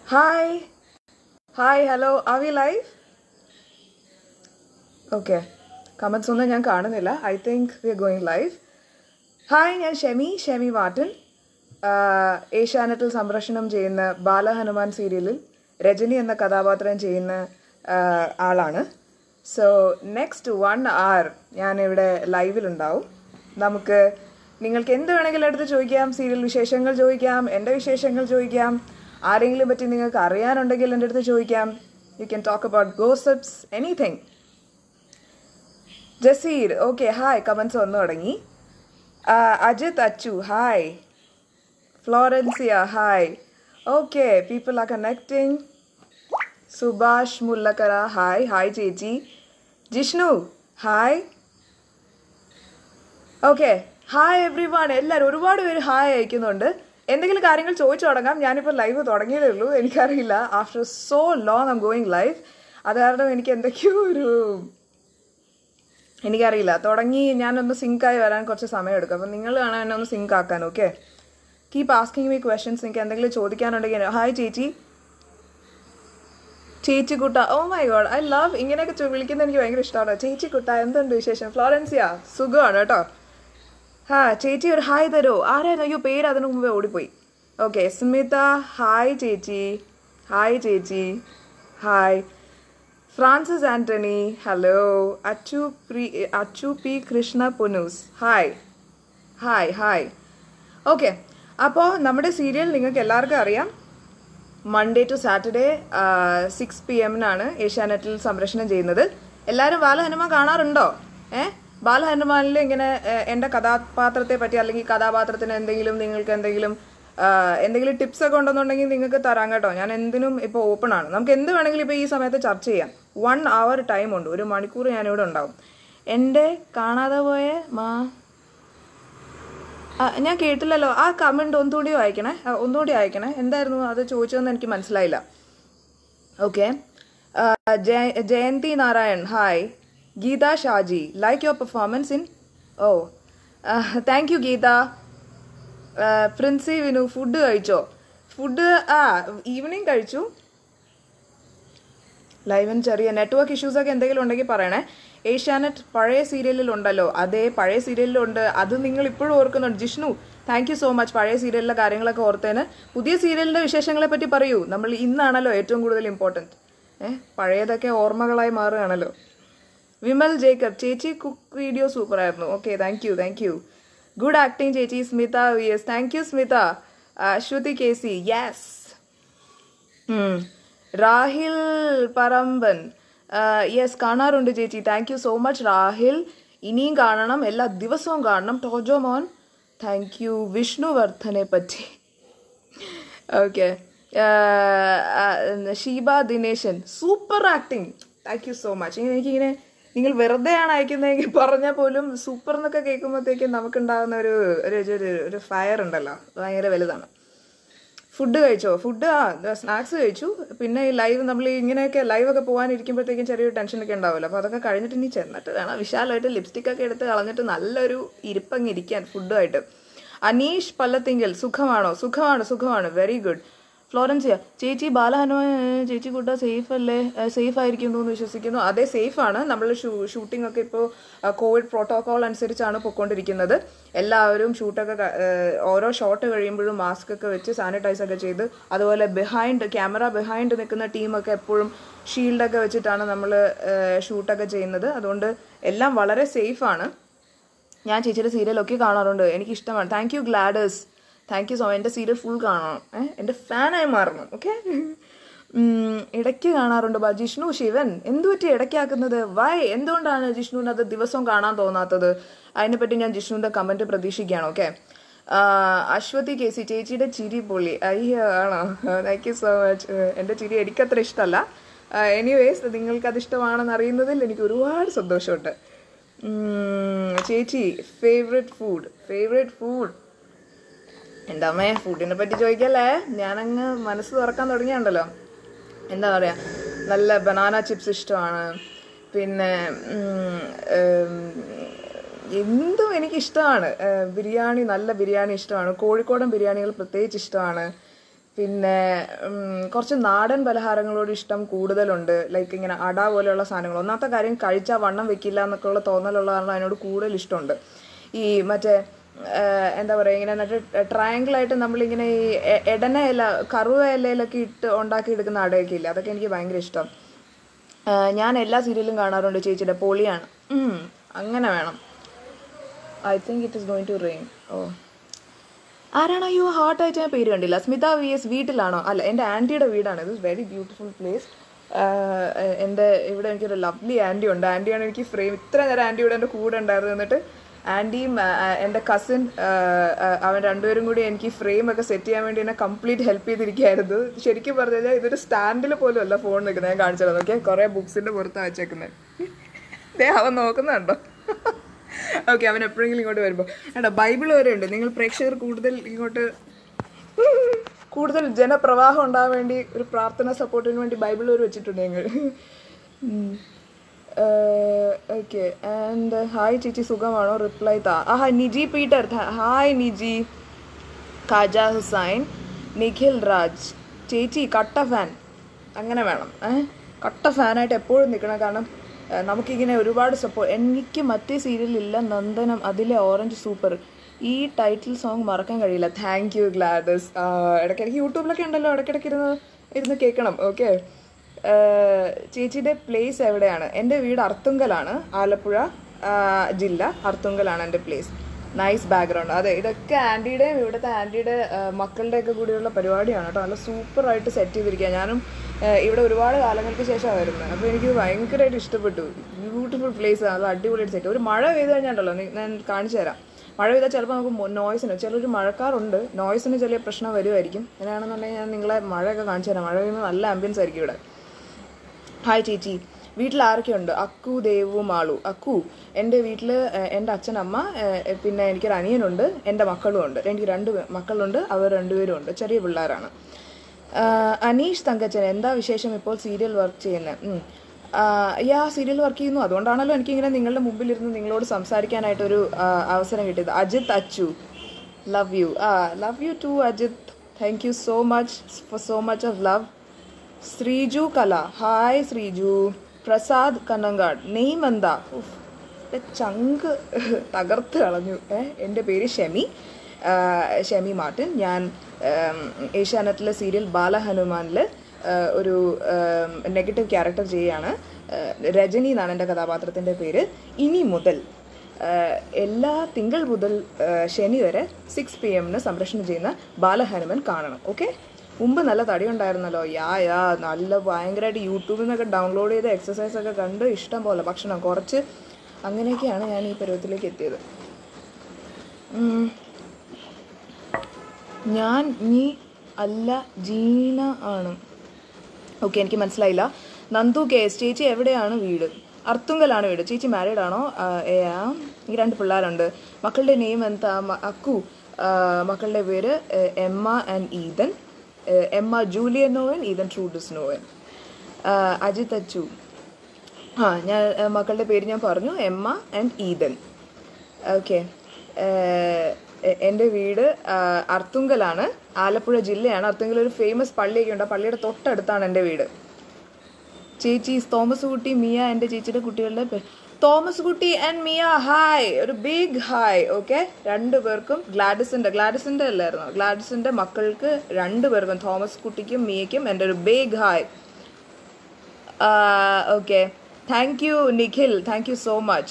Hi. Hi, hello. Are we live? Okay. Comments ഒന്നും ഞാൻ കാണുന്നില്ല. I think we are going live. Hi, ഞാൻ ഷെമി വാട്ടൻ. ഏഷ്യാനെറ്റിൽ സംപ്രേഷണം ചെയ്യുന്ന ബാലഹനുമാൻ സീരിയലിൽ രജനി എന്ന കഥാപാത്രം ചെയ്യുന്ന ആളാണ്. സോ നെക്സ്റ്റ് 1 hour ഞാനിവിടെ ലൈവിലുണ്ടാവും. നമുക്ക് നിങ്ങൾക്ക് എന്ത് വേണമെങ്കിലും എടുത്ത് ചോദിക്കാം. സീരിയൽ വിശേഷങ്ങൾ ചോദിക്കാം, എൻ്റെ വിശേഷങ്ങൾ ചോദിക്കാം, ആരെങ്കിലും പറ്റി നിങ്ങൾക്ക് അറിയാനുണ്ടെങ്കിൽ എൻ്റെ അടുത്ത് ചോദിക്കാം. You can talk about gossips, anything. Jaseer, okay, hi. Comments വന്നു തുടങ്ങി. Ajith Achu, hi. Florencia, hi. Okay, people are connecting. Subhash Mullakkara, hi. Hi ചേച്ചി. Jishnu, hi. Okay, hi everyone. എല്ലാവരും ഒരുപാട് പേര് ഹായ് അയക്കുന്നുണ്ട്. എന്തെങ്കിലും കാര്യങ്ങൾ ചോദിച്ചു തുടങ്ങാം. ഞാനിപ്പോൾ ലൈവ് തുടങ്ങിയതേ ഉള്ളൂ. എനിക്കറിയില്ല, after so long I'm going live. അത് കാരണം എനിക്ക് എന്തൊക്കെയോ എനിക്കറിയില്ല. തുടങ്ങി ഞാനൊന്ന് സിങ്കായി വരാൻ കുറച്ച് സമയം എടുക്കും. അപ്പം നിങ്ങൾ വേണം എന്നെ ഒന്ന് സിങ്ക് ആക്കാൻ. Okay, keep asking me questions. നിങ്ങൾക്ക് എന്തെങ്കിലും ചോദിക്കാനുണ്ടെങ്കിൽ. ഹായ് ചേച്ചി കുട്ട, oh my God, I love ഇങ്ങനെയൊക്കെ വിളിക്കുന്നത് എനിക്ക് ഭയങ്കര ഇഷ്ടമാണ്. ചേച്ചി കുട്ട, എന്തുണ്ട് വിശേഷം? ഫ്ലോറൻസിയ, സുഖമാണ് കേട്ടോ. ചേച്ചി ഒരു ഹായ് തരുമോ? ആരായിരുന്നു? അയ്യോ, പേര് അതിനു മുമ്പേ ഓടിപ്പോയി. ഓക്കെ, സ്മിത, ഹായ് ചേച്ചി. ഹായ് ചേച്ചി, hi. Francis Antony, hello. Achu P Krishna Punoose, hi hi hi. Okay, അപ്പോൾ നമ്മുടെ സീരിയൽ നിങ്ങൾക്ക് എല്ലാവർക്കും അറിയാം. മൺഡേ ടു സാറ്റർഡേ 6 PM ഏഷ്യാനെറ്റിൽ സംപ്രേഷണം ചെയ്യുന്നത്. എല്ലാവരും ബാലഹനുമാൻ കാണാറുണ്ടോ? ബാലഹനുമാനിൽ ഇങ്ങനെ എൻ്റെ കഥാപാത്രത്തെ പറ്റി അല്ലെങ്കിൽ കഥാപാത്രത്തിന് നിങ്ങൾക്ക് എന്തെങ്കിലും ടിപ്സ് ഒക്കെ ഉണ്ടെന്നുണ്ടെങ്കിൽ നിങ്ങൾക്ക് തരാം കേട്ടോ. ഞാൻ എന്തിനും ഇപ്പോൾ ഓപ്പൺ ആണ്. നമുക്ക് എന്ത് വേണമെങ്കിലും ഇപ്പോൾ ഈ സമയത്ത് ചർച്ച ചെയ്യാം. 1 hour ടൈമുണ്ട്. 1 മണിക്കൂർ ഞാനിവിടെ ഉണ്ടാവും. എൻ്റെ കാണാതെ പോയ ഞാൻ കേട്ടില്ലല്ലോ. ആ കമൻറ്റ് ഒന്നുകൂടി അയക്കണേ. എന്തായിരുന്നു അത് ചോദിച്ചതെന്ന് എനിക്ക് മനസ്സിലായില്ല. Okay, Jayanthi Narayan, hi. Geetha Shaji, like your performance in thank you Geetha. Princy Vinu, food കഴിച്ചോ? ഫുഡ് ഈവനിങ് കഴിച്ചു. ലൈവിന് ചെറിയ നെറ്റ്വർക്ക് ഇഷ്യൂസൊക്കെ എന്തെങ്കിലും ഉണ്ടെങ്കിൽ പറയണേ. ഏഷ്യാനെറ്റ് പഴയ സീരിയലിലുണ്ടല്ലോ, അതേ പഴയ സീരിയലിലുണ്ട്. അത് നിങ്ങൾ ഇപ്പോഴും ഓർക്കുന്നുണ്ട്. Jishnu, thank you so much. പഴയ സീരിയലിലെ കാര്യങ്ങളൊക്കെ ഓർത്തേന്. പുതിയ സീരിയലിൻ്റെ വിശേഷങ്ങളെ പറ്റി പറയൂ. നമ്മൾ ഇന്നാണല്ലോ ഏറ്റവും കൂടുതൽ ഇമ്പോർട്ടൻറ്റ്. പഴയതൊക്കെ ഓർമ്മകളായി മാറുകയാണല്ലോ. വിമൽ ജേക്കബ്, ചേച്ചി കുക്ക് വീഡിയോ സൂപ്പറായിരുന്നു. Okay, thank you. Good acting ചേച്ചി. Smitha V S, thank you Smitha. Shruthi K C, yes. Rahil Paramban, yes, കാണാറുണ്ട് ചേച്ചി. Thank you so much Rahil. ഇനിയും കാണണം, എല്ലാ ദിവസവും കാണണം. ടോജോ മോൻ, താങ്ക് യു. വിഷ്ണുവർദ്ധനെ പറ്റി, okay. Sheeba Dineshan, super acting, thank you so much. എനിക്കിങ്ങനെ നിങ്ങൾ വെറുതെയാണ് അയക്കുന്നതെങ്കിൽ പറഞ്ഞാൽ പോലും സൂപ്പർ എന്നൊക്കെ കേൾക്കുമ്പോഴത്തേക്കും നമുക്കുണ്ടാകുന്ന ഒരു ഫയർ ഉണ്ടല്ലോ, ഭയങ്കര വലുതാണ്. ഫുഡ് കഴിച്ചോ? ഫുഡ് സ്നാക്സ് കഴിച്ചു. പിന്നെ ഈ ലൈവ് നമ്മൾ ഇങ്ങനെയൊക്കെ ലൈവൊക്കെ പോകാനിരിക്കുമ്പോഴത്തേക്കും ചെറിയൊരു ടെൻഷനൊക്കെ ഉണ്ടാവുമല്ലോ. അപ്പോൾ അതൊക്കെ കഴിഞ്ഞിട്ട് ഇനി ചെന്നിട്ട് വേണം വിശാലമായിട്ട് ലിപ്സ്റ്റിക്കൊക്കെ എടുത്ത് കളഞ്ഞിട്ട് നല്ലൊരു ഇരിപ്പങ്ങിരിക്കാൻ ഫുഡുമായിട്ട്. അനീഷ് പല്ലത്തിങ്കൽ, സുഖമാണോ? സുഖമാണ്, വെരി ഗുഡ്. ഫ്ലോറൻസിയ, ചേച്ചി ബാലഹനുമാൻ ചേച്ചി കൂട്ട സേഫ് ആയിരിക്കും എന്ന് വിശ്വസിക്കുന്നു. അതേ, സേഫാണ്. നമ്മൾ ഷൂട്ടിംഗ് ഒക്കെ ഇപ്പോൾ കോവിഡ് പ്രോട്ടോകോൾ അനുസരിച്ചാണ് പൊയ്ക്കൊണ്ടിരിക്കുന്നത്. എല്ലാവരും ഷൂട്ടൊക്കെ ഓരോ ഷോട്ട് കഴിയുമ്പോഴും മാസ്ക് ഒക്കെ വെച്ച് സാനിറ്റൈസ് ഒക്കെ ചെയ്ത്, അതുപോലെ ക്യാമറ ബിഹൈൻഡ് നിൽക്കുന്ന ടീമൊക്കെ എപ്പോഴും ഷീൽഡൊക്കെ വെച്ചിട്ടാണ് നമ്മൾ ഷൂട്ടൊക്കെ ചെയ്യുന്നത്. അതുകൊണ്ട് എല്ലാം വളരെ സേഫാണ്. ഞാൻ ചേച്ചിയുടെ സീരിയലൊക്കെ കാണാറുണ്ട്, എനിക്കിഷ്ടമാണ്. Thank you Gladys, thank you so much. എൻ്റെ സീരിയൽ ഫുൾ കാണണം, എൻ്റെ ഫാനായി മാറണം. ഓക്കെ, ഇടയ്ക്ക് കാണാറുണ്ട്. ജിഷ്ണു ശിവൻ, എന്തുപറ്റി ഇടയ്ക്കാക്കുന്നത്? എന്തുകൊണ്ടാണ് ജിഷ്ണുവിന് അത് ദിവസവും കാണാൻ തോന്നാത്തത്? അതിനെപ്പറ്റി ഞാൻ ജിഷ്ണുവിൻ്റെ കമൻറ്റ് പ്രതീക്ഷിക്കുകയാണ്. ഓക്കെ, അശ്വതി കെ സി, ചേച്ചിയുടെ ചിരി പൊളി. അയ്യോ, ആണോ? Thank you so much. എൻ്റെ ചിരി എനിക്കത്ര ഇഷ്ടമല്ല. എനിവേസ്, നിങ്ങൾക്കത് ഇഷ്ടമാണെന്ന് അറിയുന്നതിൽ എനിക്ക് ഒരുപാട് സന്തോഷമുണ്ട്. ചേച്ചി ഫേവറേറ്റ് ഫുഡ് എൻ്റെ അമ്മയെ ഫുഡിനെ പറ്റി ചോദിക്കല്ലേ. ഞാനങ്ങ് മനസ്സ് തുറക്കാൻ തുടങ്ങിയുണ്ടല്ലോ. എന്താ പറയുക, നല്ല ബനാന ചിപ്സ് ഇഷ്ടമാണ്. പിന്നെ എന്തും എനിക്കിഷ്ടമാണ്. ബിരിയാണി, നല്ല ബിരിയാണി ഇഷ്ടമാണ്. കോഴിക്കോടൻ ബിരിയാണികൾ പ്രത്യേകിച്ച് ഇഷ്ടമാണ്. പിന്നെ കുറച്ച് നാടൻ പലഹാരങ്ങളോട് ഇഷ്ടം കൂടുതലുണ്ട്. ലൈക്ക് ഇങ്ങനെ അട പോലെയുള്ള സാധനങ്ങൾ. ഒന്നാമത്തെ കാര്യം കഴിച്ചാൽ വണ്ണം വെക്കില്ല എന്നൊക്കെ ഉള്ള തോന്നലുള്ള കാരണം അതിനോട് കൂടുതൽ ഇഷ്ടമുണ്ട്. ഈ മറ്റേ എന്താ പറയുക, ഇങ്ങനെ എന്നിട്ട് ട്രയാങ്കിളായിട്ട് നമ്മളിങ്ങനെ ഈ എടന ഇല, കറുവ ഇലയിലൊക്കെ ഇട്ട് ഉണ്ടാക്കിയെടുക്കുന്ന അടയൊക്കെ ഇല്ല, അതൊക്കെ എനിക്ക് ഭയങ്കര ഇഷ്ടം. ഞാൻ എല്ലാ സീരിയലും കാണാറുണ്ട് ചേച്ചിയുടെ. പൊളിയാണ്. അങ്ങനെ വേണം. I think it is going to rain. Oh, ആരാണോ യു ഹാർട്ടായിട്ട് ഞാൻ പേര് കണ്ടില്ല. സ്മിത VS വീട്ടിലാണോ? അല്ല, എൻ്റെ ആൻറ്റിയുടെ വീടാണ്. ഇത് വെരി ബ്യൂട്ടിഫുൾ പ്ലേസ്. എൻ്റെ ഇവിടെ എനിക്കൊരു ലവ്ലി ആൻറ്റി ഉണ്ട്. ആൻറ്റിയാണ് എനിക്ക് ഫ്രെയിം, ഇത്ര നേരം ആൻറ്റിയുടെ എൻ്റെ കൂടെ ഉണ്ടായിരുന്നു. എന്നിട്ട് ആൻറ്റിയും എൻ്റെ കസിൻ അവൻ രണ്ടുപേരും കൂടി എനിക്ക് ഫ്രെയിമൊക്കെ സെറ്റ് ചെയ്യാൻ വേണ്ടി എന്നെ കംപ്ലീറ്റ് ഹെൽപ്പ് ചെയ്തിരിക്കുകയായിരുന്നു. ശരിക്കും പറഞ്ഞു കഴിഞ്ഞാൽ ഇതൊരു സ്റ്റാൻഡിൽ പോലും അല്ല ഫോൺ നിൽക്കുന്നത്. ഞാൻ കാണിച്ചത് നോക്കിയാൽ കുറേ ബുക്സിൻ്റെ പുറത്താണ് വെച്ചേക്കുന്നത്. അവൻ നോക്കുന്നുണ്ടോ? ഓക്കെ, അവൻ എപ്പോഴെങ്കിലും ഇങ്ങോട്ട് വരുമ്പോൾ ഏട്ടാ ബൈബിൾ വരെ ഉണ്ട്. നിങ്ങൾ പ്രേക്ഷകർ കൂടുതൽ ജനപ്രവാഹം ഉണ്ടാകാൻ വേണ്ടി ഒരു പ്രാർത്ഥന സപ്പോർട്ടിന് വേണ്ടി ബൈബിൾ വരെ വെച്ചിട്ടുണ്ട് ഞങ്ങൾ. ഓക്കെ, ആൻഡ് ഹായ് ചേച്ചി സുഖമാണോ? റിപ്ലൈ താ. നിജി പീറ്റർ, ഹായ് നിജി. ഖാജ ഹുസൈൻ, നിഖിൽ രാജ്, ചേച്ചി കട്ട ഫാൻ. അങ്ങനെ വേണം, കട്ട ഫാനായിട്ട് എപ്പോഴും നിൽക്കണം. കാരണം നമുക്കിങ്ങനെ ഒരുപാട് സപ്പോർട്ട്. എനിക്ക് മറ്റേ സീരിയലില്ല നന്ദനം, അതിലെ ഓറഞ്ച് സൂപ്പർ. ഈ ടൈറ്റിൽ സോങ് മറക്കാൻ കഴിയില്ല. Thank you Gladys. ഇടയ്ക്കിടയ്ക്ക് യൂട്യൂബിലൊക്കെ ഉണ്ടല്ലോ, ഇടയ്ക്കിടയ്ക്ക് ഇരുന്ന് കേൾക്കണം. ഓക്കെ, ചേച്ചിയുടെ പ്ലേസ് എവിടെയാണ്? എൻ്റെ വീട് അർത്തുങ്കലാണ്, ആലപ്പുഴ ജില്ല. അർത്തുങ്കലാണ് എൻ്റെ പ്ലേസ്. Nice background. അതെ, ഇതൊക്കെ ആൻറ്റിയുടെയും ഇവിടുത്തെ ആൻറ്റിയുടെ മക്കളുടെയൊക്കെ കൂടിയുള്ള പരിപാടിയാണ് കേട്ടോ. നല്ല സൂപ്പറായിട്ട് സെറ്റ് ചെയ്തിരിക്കുക. ഞാനും ഇവിടെ ഒരുപാട് കാലങ്ങൾക്ക് ശേഷമാണ് വരുന്നത്. അപ്പോൾ എനിക്ക് ഭയങ്കരമായിട്ട് ഇഷ്ടപ്പെട്ടു. ബ്യൂട്ടിഫുൾ പ്ലേസ്, നല്ല അടിപൊളിയായിട്ട് സെറ്റ്. ഒരു മഴ പെയ്ത് കഴിഞ്ഞാണ്ടല്ലോ, ഞാൻ കാണിച്ചു തരാം. മഴ പെയ്താൽ ചിലപ്പോൾ നമുക്ക് നോയ്സിന് ചിലൊരു മഴക്കാറുണ്ട്, നോയ്സിന് ചെറിയ പ്രശ്നം വരുമായിരിക്കും. അങ്ങനെയാണെന്നുണ്ടെങ്കിൽ ഞാൻ നിങ്ങളെ മഴയൊക്കെ കാണിച്ചു തരാം. മഴ പെയ്യുമ്പോൾ നല്ല ആംബിയൻസ് ആയിരിക്കും ഇവിടെ. ഹായ് ചേച്ചി, വീട്ടിൽ ആരൊക്കെയുണ്ട്? അക്കു, ദേവു, മാളു. അക്കു എൻ്റെ വീട്ടിൽ എൻ്റെ അച്ഛനമ്മ, പിന്നെ എനിക്കൊരു അനിയനുണ്ട്, എൻ്റെ മക്കളും ഉണ്ട്. എനിക്ക് 2 മക്കളുണ്ട്, അവർ 2 പേരും ഉണ്ട്, ചെറിയ പിള്ളേരാണ്. അനീഷ് തങ്കച്ചൻ, എന്താ വിശേഷം? ഇപ്പോൾ സീരിയൽ വർക്ക് ചെയ്യുന്നത്? സീരിയൽ വർക്ക് ചെയ്യുന്നു. അതുകൊണ്ടാണല്ലോ എനിക്കിങ്ങനെ നിങ്ങളുടെ മുമ്പിലിരുന്ന് നിങ്ങളോട് സംസാരിക്കാനായിട്ടൊരു അവസരം കിട്ടിയത്. Ajith Achu, love you. Love you too Ajith. Thank you so much for so much of love. Sreeju Kala, hi Sreeju. Prasad Kannankad, name എന്താ? ചങ്ക് തകർത്ത് കളഞ്ഞു. എൻ്റെ പേര് ഷെമി മാർട്ടിൻ. ഞാൻ ഏഷ്യാനെറ്റിലെ സീരിയൽ ബാലഹനുമാനിൽ ഒരു നെഗറ്റീവ് ക്യാരക്ടർ ചെയ്യുകയാണ്. രജനി എന്നാണ് എൻ്റെ കഥാപാത്രത്തിൻ്റെ പേര്. ഇനി മുതൽ എല്ലാ തിങ്കൾ മുതൽ ശനി വരെ 6 PM സംപ്രേഷണം ചെയ്യുന്ന ബാലഹനുമാൻ കാണണം. ഓക്കെ, മുമ്പ് നല്ല തടി ഉണ്ടായിരുന്നല്ലോ. നല്ല ഭയങ്കരമായിട്ട് യൂട്യൂബിൽ നിന്നൊക്കെ ഡൗൺലോഡ് ചെയ്ത് എക്സസൈസൊക്കെ കണ്ട് ഇഷ്ടം പോലെ ഭക്ഷണം കുറച്ച്, അങ്ങനെയൊക്കെയാണ് ഞാൻ ഈ പരുവത്തിലേക്ക് എത്തിയത്. ഞാൻ നീ അല്ല ജീന ആണ്. ഓക്കെ, എനിക്ക് മനസ്സിലായില്ല. നന്ദു KS, ചേച്ചി എവിടെയാണ് വീട്? അർത്തുങ്കലാണ് വീട്. ചേച്ചി മാരീഡ് ആണോ? ഈ 2 പിള്ളേരുണ്ട്. മക്കളുടെ നെയിം എന്താ? അക്കു, മക്കളുടെ പേര് Emma and Ethan. Emma Julian Novan, Ethan Trudes Novan. Ajith Achu, ഞാൻ മക്കളുടെ പേര് ഞാൻ പറഞ്ഞു, എമ്മ ആൻഡ് ഈതൻ. ഓക്കെ, എൻ്റെ വീട് അർത്തുങ്കലാണ്, ആലപ്പുഴ ജില്ലയാണ്. അർത്തുങ്കൽ ഒരു ഫേമസ് പള്ളിയൊക്കെ ഉണ്ട്, ആ പള്ളിയുടെ തൊട്ടടുത്താണ് എൻ്റെ വീട്. ചേച്ചി തോമസ് കുട്ടി, മിയ എൻ്റെ ചേച്ചിയുടെ കുട്ടികളുടെ തോമസ് കുട്ടി ആൻഡ് മിയ, ഹായ്, ഒരു ബിഗ് ഹായ്. ഓക്കെ, 2 പേർക്കും ഗ്ലാഡിസിൻ്റെ അല്ലായിരുന്നു, ഗ്ലാഡിസിൻ്റെ മക്കൾക്ക് 2 പേർക്കും, തോമസ് കുട്ടിക്കും മിയയ്ക്കും എൻ്റെ ഒരു big hi. Okay, thank you Nikhil, thank you so much.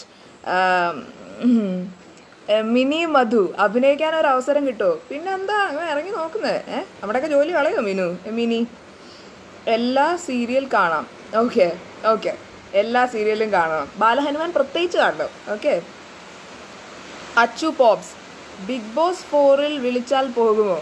Mini Madhu, അഭിനയിക്കാൻ ഒരു അവസരം കിട്ടുമോ? പിന്നെ എന്താ അങ്ങനെ ഇറങ്ങി നോക്കുന്നത്? നമ്മുടെയൊക്കെ ജോലി കളയോ മിനി? എല്ലാ സീരിയൽ കാണാം. ഓക്കെ, എല്ലാ സീരിയലും കാണണം. ബാലഹനുമാൻ പ്രത്യേകിച്ച് കാണണം. Okay, Achu pops, big boss 4 വിളിച്ചാൽ പോകുമോ?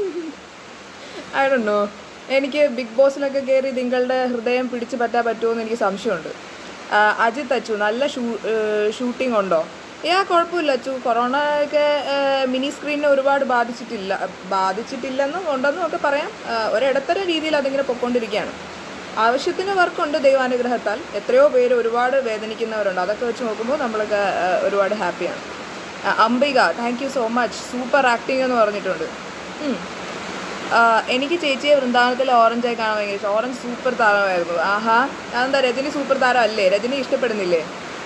I don't know. എനിക്ക് ബിഗ് ബോസിലൊക്കെ കയറി നിങ്ങളുടെ ഹൃദയം പിടിച്ചു പറ്റാൻ പറ്റുമോ എന്ന് എനിക്ക് സംശയമുണ്ട്. അജിത് അച്ചു, നല്ല ഷൂട്ടിംഗ് ഉണ്ടോ? കുഴപ്പമില്ല അച്ചു. കൊറോണ ഒക്കെ മിനി സ്ക്രീനിനെ ഒരുപാട് ബാധിച്ചിട്ടില്ലെന്നും ഉണ്ടെന്നും ഒക്കെ പറയാം. ഒരിടത്തര രീതിയിൽ അതിങ്ങനെ പൊയ്ക്കൊണ്ടിരിക്കുകയാണ്. ആവശ്യത്തിന് വർക്കുണ്ട് ദൈവാനുഗ്രഹത്താൽ. എത്രയോ പേര് ഒരുപാട് വേദനിക്കുന്നവരുണ്ട്. അതൊക്കെ വെച്ച് നോക്കുമ്പോൾ നമ്മളൊക്കെ ഒരുപാട് ഹാപ്പിയാണ്. Ambika, thank you so much. Super acting എന്ന് പറഞ്ഞിട്ടുണ്ട്. എനിക്ക് ചേച്ചിയെ വൃന്ദാവനത്തിലെ ഓറഞ്ചായി കാണാൻ ഭയങ്കര ഇഷ്ടം. ഓറഞ്ച് സൂപ്പർ താരമായിരുന്നു. ആഹാ, അതെന്താ രജനി സൂപ്പർ താരം അല്ലേ? രജനി ഇഷ്ടപ്പെടുന്നില്ലേ?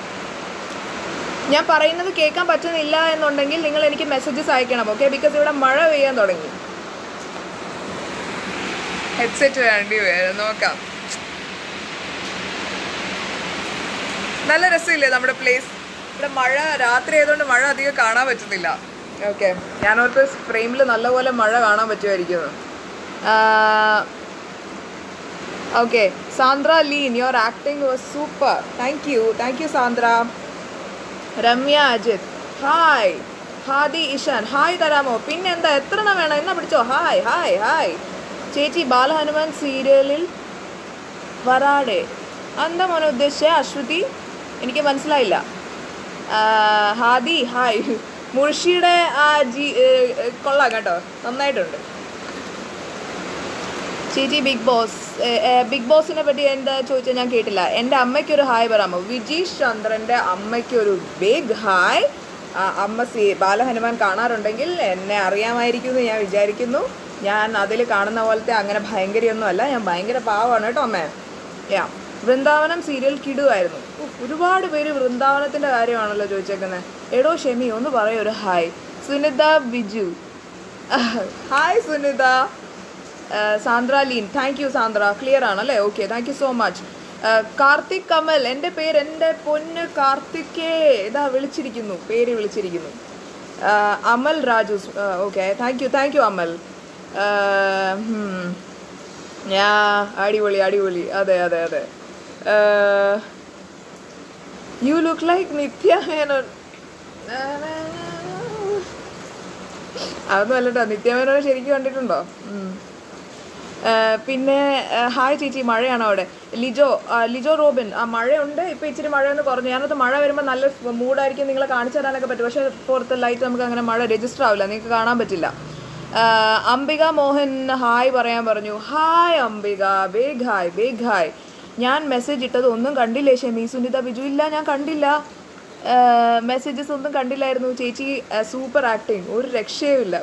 ഞാൻ പറയുന്നത് കേൾക്കാൻ പറ്റുന്നില്ല എന്നുണ്ടെങ്കിൽ നിങ്ങൾ എനിക്ക് മെസ്സേജസ് അയക്കണം, ഓക്കെ? ബിക്കോസ് ഇവിടെ മഴ പെയ്യാൻ തുടങ്ങി. ഹെഡ്സെറ്റ് വേണ്ടി വരും, നോക്കാം. നല്ല രസമില്ലേ നമ്മുടെ പ്ലേസ്? ഇവിടെ മഴ രാത്രി ആയതുകൊണ്ട് മഴ അധികം കാണാൻ പറ്റുന്നില്ല. ഓക്കെ, ഞാനോർത്ത് ഫ്രെയിമിൽ നല്ലപോലെ മഴ കാണാൻ പറ്റുമായിരിക്കുന്നു. Okay, Sandra Leen, your acting was super. Thank you Sandra. Ramya Ajith, hi. Hadi Ishan, hi തരാമോ? പിന്നെന്താ, എത്ര എണ്ണം വേണം? എന്നാ പിടിച്ചോ. Hi hi hi. ചേച്ചി ബാലഹനുമാൻ സീരിയലിൽ വരാടെ എന്താ മോനെ ഉദ്ദേശിച്ച? അശ്വതി, എനിക്ക് മനസ്സിലായില്ല. ഹാദി ഹായ്. മുർഷിയുടെ ആ കൊള്ളാം കേട്ടോ, നന്നായിട്ടുണ്ട്. ചേച്ചി ബിഗ് ബോസിനെ പറ്റി എന്താ ചോദിച്ചാൽ ഞാൻ കേട്ടില്ല. എൻ്റെ അമ്മയ്ക്കൊരു ഹായ് പറയാമോ? വിജീഷ് ചന്ദ്രൻ്റെ അമ്മയ്ക്കൊരു ബിഗ് ഹായ്. അമ്മ ബാലഹനുമാൻ കാണാറുണ്ടെങ്കിൽ എന്നെ അറിയാമായിരിക്കും എന്ന് ഞാൻ വിചാരിക്കുന്നു. ഞാൻ അതിൽ കാണുന്ന പോലത്തെ അങ്ങനെ ഭയങ്കരയൊന്നും അല്ല, ഞാൻ ഭയങ്കര പാവമാണ് കേട്ടോ അമ്മേ. വൃന്ദാവനം സീരിയൽ കിടുവായിരുന്നു. ഒരുപാട് പേര് വൃന്ദാവനത്തിൻ്റെ കാര്യമാണല്ലോ ചോദിച്ചേക്കുന്നത്. എടോ ഷെമി ഒന്ന് പറയൂ ഒരു hi. Sunitha Biju, hi Sunitha. Sandra Leen, thank you Sandra. Clear ആണല്ലേ? Okay, thank you so much. Karthik Kamal, എൻ്റെ പേര് എൻ്റെ പൊന്ന് കാർത്തിക്കേ, ഇതാ വിളിച്ചിരിക്കുന്നു, പേര് വിളിച്ചിരിക്കുന്നു. Amal Raju, okay, thank you Amal. അടിപൊളി. അതെ. You look like Nithya Menon. അതൊന്നും അല്ലട്ടോ, നിത്യ മേനോനെ ശരിക്കും കണ്ടിട്ടുണ്ടോ? പിന്നെ ഹായ് ചേച്ചി, മഴയാണോ അവിടെ? ലിജോ റോബിൻ, മഴയുണ്ട്. ഇപ്പോൾ ഇച്ചിരി മഴയൊന്ന് കുറഞ്ഞു. ഞാനത് മഴ വരുമ്പോൾ നല്ല മൂഡായിരിക്കും, നിങ്ങളെ കാണിച്ചു തരാനൊക്കെ പറ്റും. പക്ഷേ പുറത്ത് ലൈറ്റ് നമുക്ക് അങ്ങനെ മഴ രജിസ്റ്റർ ആവില്ല, നിങ്ങൾക്ക് കാണാൻ പറ്റില്ല. അംബിക മോഹൻ ഹായ് പറയാൻ പറഞ്ഞു. Hi Ambika, big hi. ഞാൻ മെസ്സേജ് ഇട്ടത് ഒന്നും കണ്ടില്ലേ ഷെമി? സുനിത ബിജു, ഇല്ല ഞാൻ കണ്ടില്ല, മെസ്സേജസ് ഒന്നും കണ്ടില്ലായിരുന്നു. ചേച്ചി സൂപ്പർ ആക്ടിങ്, ഒരു രക്ഷയുമില്ല.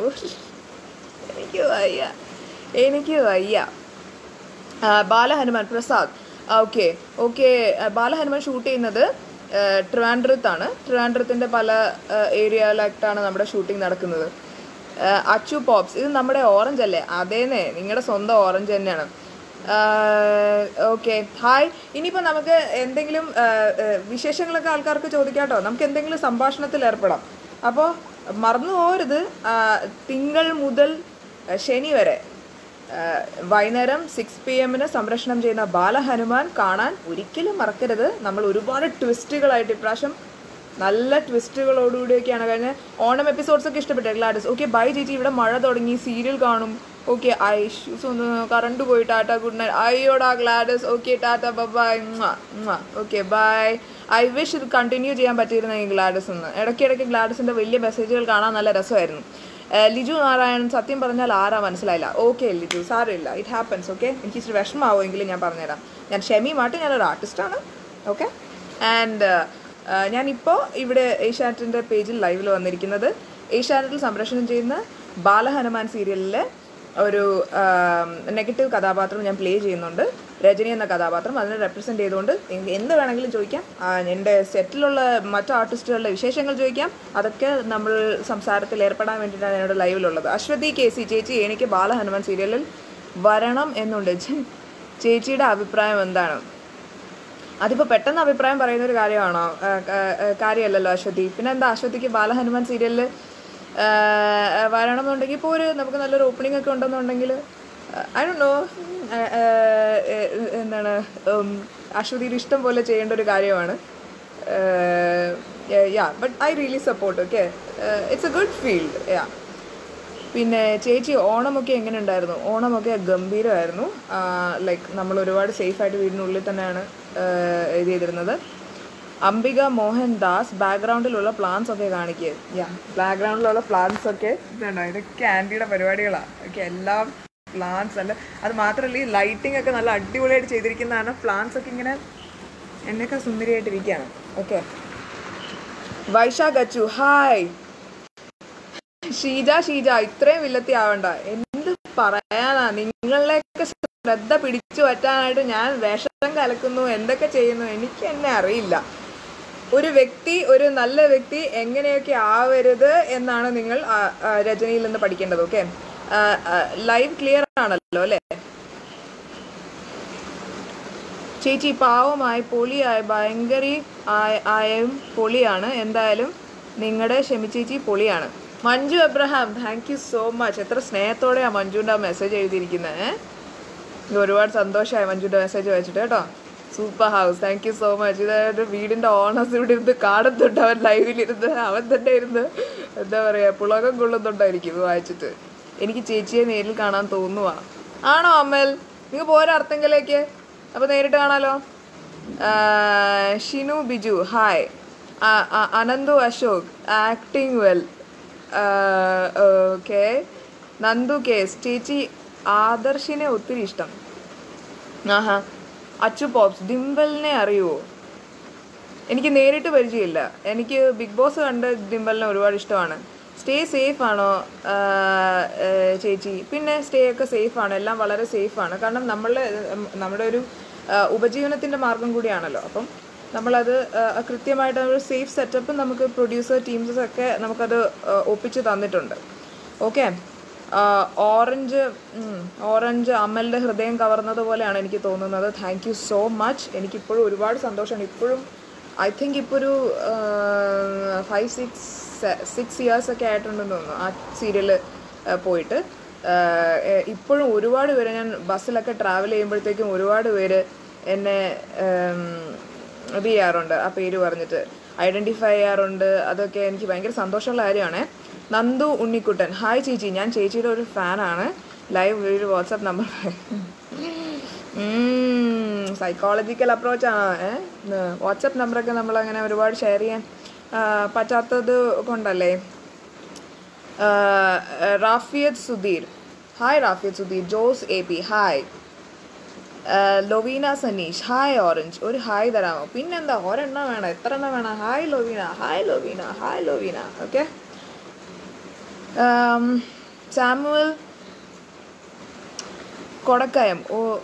എനിക്ക് വയ്യ. ബാലഹനുമാൻ പ്രസാദ്, ഓക്കെ. ബാലഹനുമാൻ ഷൂട്ട് ചെയ്യുന്നത് ട്രിവാൻഡ്രത്താണ്. ട്രിവാൻഡ്രത്തിൻ്റെ പല ഏരിയയിലായിട്ടാണ് നമ്മുടെ ഷൂട്ടിംഗ് നടക്കുന്നത്. അച്ചു പോപ്സ്, ഇത് നമ്മുടെ ഓറഞ്ച് അല്ലേ? അതേന്നെ, നിങ്ങളുടെ സ്വന്തം ഓറഞ്ച് തന്നെയാണ്. Okay, hi. ഇനിയിപ്പോൾ നമുക്ക് എന്തെങ്കിലും വിശേഷങ്ങളൊക്കെ ആൾക്കാർക്ക് ചോദിക്കാട്ടോ, നമുക്ക് എന്തെങ്കിലും സംഭാഷണത്തിൽ ഏർപ്പെടാം. അപ്പോൾ മറന്നു പോകരുത്, തിങ്കൾ മുതൽ ശനി വരെ വൈകുന്നേരം 6 PM സംപ്രേഷണം ചെയ്യുന്ന ബാലഹനുമാൻ കാണാൻ ഒരിക്കലും മറക്കരുത്. നമ്മൾ ഒരുപാട് ട്വിസ്റ്റുകളായിട്ട് ഇപ്രാവശ്യം നല്ല ട്വിസ്റ്റുകളോടുകൂടിയൊക്കെയാണ് കഴിഞ്ഞ ഓണം എപ്പിസോഡ്സൊക്കെ ഇഷ്ടപ്പെട്ടു. ഗ്ലാഡസ്, ഓക്കെ ബൈ ചേച്ചി, ഇവിടെ മഴ തുടങ്ങി, സീരിയൽ കാണും. ഓക്കെ, ഐഷ്യൂസ് ഒന്ന് കറണ്ട് പോയി, ടാറ്റ, ഗുഡ് നൈറ്റ്. അയ്യോടാ Gladys, okay tata, bye. Okay bye. I wish ഇത് കണ്ടിന്യൂ ചെയ്യാൻ പറ്റിയിരുന്നെങ്കിൽ ഗ്ലാഡസ് ഒന്ന്. ഇടയ്ക്കിടയ്ക്ക് ഗ്ലാഡസിൻ്റെ വലിയ മെസ്സേജുകൾ കാണാൻ നല്ല രസമായിരുന്നു. ലിജു നാരായണൻ, സത്യം പറഞ്ഞാൽ ആരാ മനസ്സിലായില്ല. ഓക്കെ ലിജു, സാരമില്ല, ഇറ്റ് ഹാപ്പൻസ്. ഓക്കെ, എനിക്ക് ഇച്ചിരി വിഷമമാവുമെങ്കിലും ഞാൻ പറഞ്ഞുതരാം. ഞാൻ ഷെമിയുമായിട്ട് ഞാനൊരു ആർട്ടിസ്റ്റാണ്. ഓക്കെ, ആൻഡ് ഞാനിപ്പോൾ ഇവിടെ ഏഷ്യാനെറ്റിൻ്റെ പേജിൽ ലൈവിൽ വന്നിരിക്കുന്നത് ഏഷ്യാനെറ്റിൽ സംപ്രേഷണം ചെയ്യുന്ന ബാലഹനുമാൻ സീരിയലിലെ ഒരു നെഗറ്റീവ് കഥാപാത്രം ഞാൻ പ്ലേ ചെയ്യുന്നുണ്ട്. രജനി എന്ന കഥാപാത്രം, അതിനെ റെപ്രസെൻറ്റ് ചെയ്തുകൊണ്ട് എന്ത് വേണമെങ്കിലും ചോദിക്കാം. എൻ്റെ സെറ്റിലുള്ള മറ്റു ആർട്ടിസ്റ്റുകളുടെ വിശേഷങ്ങൾ ചോദിക്കാം. അതൊക്കെ നമ്മൾ സംസാരത്തിൽ ഏർപ്പെടാൻ വേണ്ടിയിട്ടാണ് എന്നോട് ലൈവിലുള്ളത്. അശ്വതി KC, ചേച്ചി എനിക്ക് ബാലഹനുമാൻ സീരിയലിൽ വരണം എന്നുണ്ട്, ചേച്ചിയുടെ അഭിപ്രായം എന്താണ്? അതിപ്പോൾ പെട്ടെന്ന് അഭിപ്രായം പറയുന്നൊരു കാര്യമല്ലല്ലോ അശ്വതി. പിന്നെ എന്താ അശ്വതിക്ക് ബാലഹനുമാൻ സീരിയലിൽ വരണമെന്നുണ്ടെങ്കിൽ ഇപ്പോൾ നമുക്ക് നല്ലൊരു ഓപ്പണിംഗ് ഒക്കെ ഉണ്ടെന്നുണ്ടെങ്കിൽ ഐ ഡോണ്ട് നോ, എന്താണ് അശ്വതിയുടെ ഇഷ്ടം പോലെ ചെയ്യേണ്ട ഒരു കാര്യമാണ്. But I really support. Okay, it's a good field. പിന്നെ ചേച്ചി ഓണമൊക്കെ എങ്ങനെ ഉണ്ടായിരുന്നു? ഓണമൊക്കെ ഗംഭീരമായിരുന്നു. ലൈക്ക് നമ്മൾ ഒരുപാട് സേഫായിട്ട് വീടിനുള്ളിൽ തന്നെയാണ് ഇത് ചെയ്തിരുന്നത്. അംബിക മോഹൻ ദാസ്, ബാക്ക്ഗ്രൗണ്ടിലുള്ള പ്ലാന്റ്സ് ഒക്കെ കാണിക്കുക. ബാക്ക്ഗ്രൗണ്ടിലുള്ള പ്ലാന്റ്സ് ഒക്കെ ഇതുണ്ടോ, ഇതൊക്കെ ആൻറ്റിയുടെ പരിപാടികളാണ്. ഓക്കെ, എല്ലാം പ്ലാന്റ്സ് അല്ല, അത് മാത്രമല്ല ഈ ലൈറ്റിംഗ് ഒക്കെ നല്ല അടിപൊളിയായിട്ട് ചെയ്തിരിക്കുന്നതാണ്. പ്ലാന്റ്സ് ഒക്കെ ഇങ്ങനെ എന്നൊക്കെ സുന്ദരിയായിട്ടിരിക്കുകയാണ്. Okay, Vaishakh Achu hi. ഷീജ ഇത്രയും വില്ലത്തി ആവണ്ട, എന്ത് പറയാനാ? നിങ്ങളിലേക്ക് ശ്രദ്ധ പിടിച്ചു പറ്റാനായിട്ട് ഞാൻ വേഷം കലക്കുന്നു, എന്തൊക്കെ ചെയ്യുന്നു, എനിക്ക് എന്നെ അറിയില്ല. ഒരു വ്യക്തി, ഒരു നല്ല വ്യക്തി എങ്ങനെയൊക്കെ ആവരുത് എന്നാണ് നിങ്ങൾ രജനിയിൽ നിന്ന് പഠിക്കേണ്ടത്. ഓക്കെ, ലൈവ് ക്ലിയർ ആണല്ലോ അല്ലേ? ചേച്ചി പാവമായി, പൊളിയായി, ഭയങ്കര ആയും പൊളിയാണ്. എന്തായാലും നിങ്ങളുടെ ഷെമിച്ചേച്ചി പൊളിയാണ്. Manju Abraham, thank you so much. എത്ര സ്നേഹത്തോടെയാണ് മഞ്ജുവിൻ്റെ ആ മെസ്സേജ് എഴുതിയിരിക്കുന്നത്. ഒരുപാട് സന്തോഷമായി മഞ്ജുവിൻ്റെ മെസ്സേജ് വായിച്ചിട്ട് കേട്ടോ. Super house, thank you so much. ഇതായത് വീടിൻ്റെ ഓണേഴ്സ് ഇവിടെ ഇരുന്ന് കാണുന്നുണ്ട്, അവൻ ലൈവിലിരുന്ന് അവൻ തന്നെ ഇരുന്ന് എന്താ പറയുക പുളകം കൊള്ളുന്നുണ്ടായിരിക്കും ഇത് വായിച്ചിട്ട്. എനിക്ക് ചേച്ചിയെ നേരിൽ കാണാൻ തോന്നുവാ. ആണോ അമ്മൽ? നിങ്ങൾ പോരാ അർത്തങ്കലേക്ക്, അപ്പോൾ നേരിട്ട് കാണാലോ. Shinu Biju hi. Ananthu Ashok acting well. Okay. Nandu കേസ്, ചേച്ചി ആദർശിനെ ഒത്തിരി ഇഷ്ടം. ആഹാ. അച്ചു പോപ്സ്, ഡിംബലിനെ അറിയുമോ? എനിക്ക് നേരിട്ട് പരിചയമില്ല. എനിക്ക് ബിഗ് ബോസ് കണ്ട് ഡിംബലിനെ ഒരുപാട് ഇഷ്ടമാണ്. സ്റ്റേ സേഫ് ആണോ ചേച്ചി? പിന്നെ സ്റ്റേ ഒക്കെ സേഫാണ്, എല്ലാം വളരെ സേഫാണ്. കാരണം നമ്മുടെ ഒരു ഉപജീവനത്തിൻ്റെ മാർഗം കൂടിയാണല്ലോ. അപ്പം നമ്മളത് കൃത്യമായിട്ട് ഒരു സേഫ് സെറ്റപ്പ് നമുക്ക് പ്രൊഡ്യൂസർ ടീംസൊക്കെ നമുക്കത് ഒപ്പിച്ച് തന്നിട്ടുണ്ട്. ഓക്കെ. ഓറഞ്ച് അമലിൻ്റെ ഹൃദയം കവർന്നതുപോലെയാണ് എനിക്ക് തോന്നുന്നത്. Thank you so much. എനിക്കിപ്പോഴും ഒരുപാട് സന്തോഷമാണ്. ഇപ്പോഴും ഐ തിങ്ക് ഇപ്പോൾ ഒരു 5-6 ഇയേഴ്സൊക്കെ ആയിട്ടുണ്ടെന്ന് തോന്നുന്നു ആ സീരിയൽ പോയിട്ട്. ഇപ്പോഴും ഒരുപാട് പേര്, ഞാൻ ബസ്സിലൊക്കെ ട്രാവൽ ചെയ്യുമ്പോഴത്തേക്കും ഒരുപാട് പേര് എന്നെ ഇത് ചെയ്യാറുണ്ട്, ആ പേര് പറഞ്ഞിട്ട് ഐഡൻറ്റിഫൈ ചെയ്യാറുണ്ട്. അതൊക്കെ എനിക്ക് ഭയങ്കര സന്തോഷമുള്ള കാര്യമാണ്. നന്ദു ഉണ്ണിക്കുട്ടൻ ഹായ് ചേച്ചി, ഞാൻ ചേച്ചിയുടെ ഒരു ഫാനാണ്. ലൈവ് ഒരു വാട്സാപ്പ് നമ്പർ. സൈക്കോളജിക്കൽ അപ്രോച്ചാണ്. വാട്സാപ്പ് നമ്പറൊക്കെ നമ്മളങ്ങനെ ഒരുപാട് ഷെയർ ചെയ്യാൻ പറ്റാത്തത് കൊണ്ടല്ലേ. Rafiyath Sudheer hi. Rafiyath Sudheer. Jose A P hi. Loveena Saneesh hi. Orange ഒരു ഹായ് തരാമോ? പിന്നെന്താ, ഒരെണ്ണം വേണം, എത്ര എണ്ണം വേണം? Hi Loveena, hi Loveena, hi Loveena. Okay. Samuel Kodakkayam,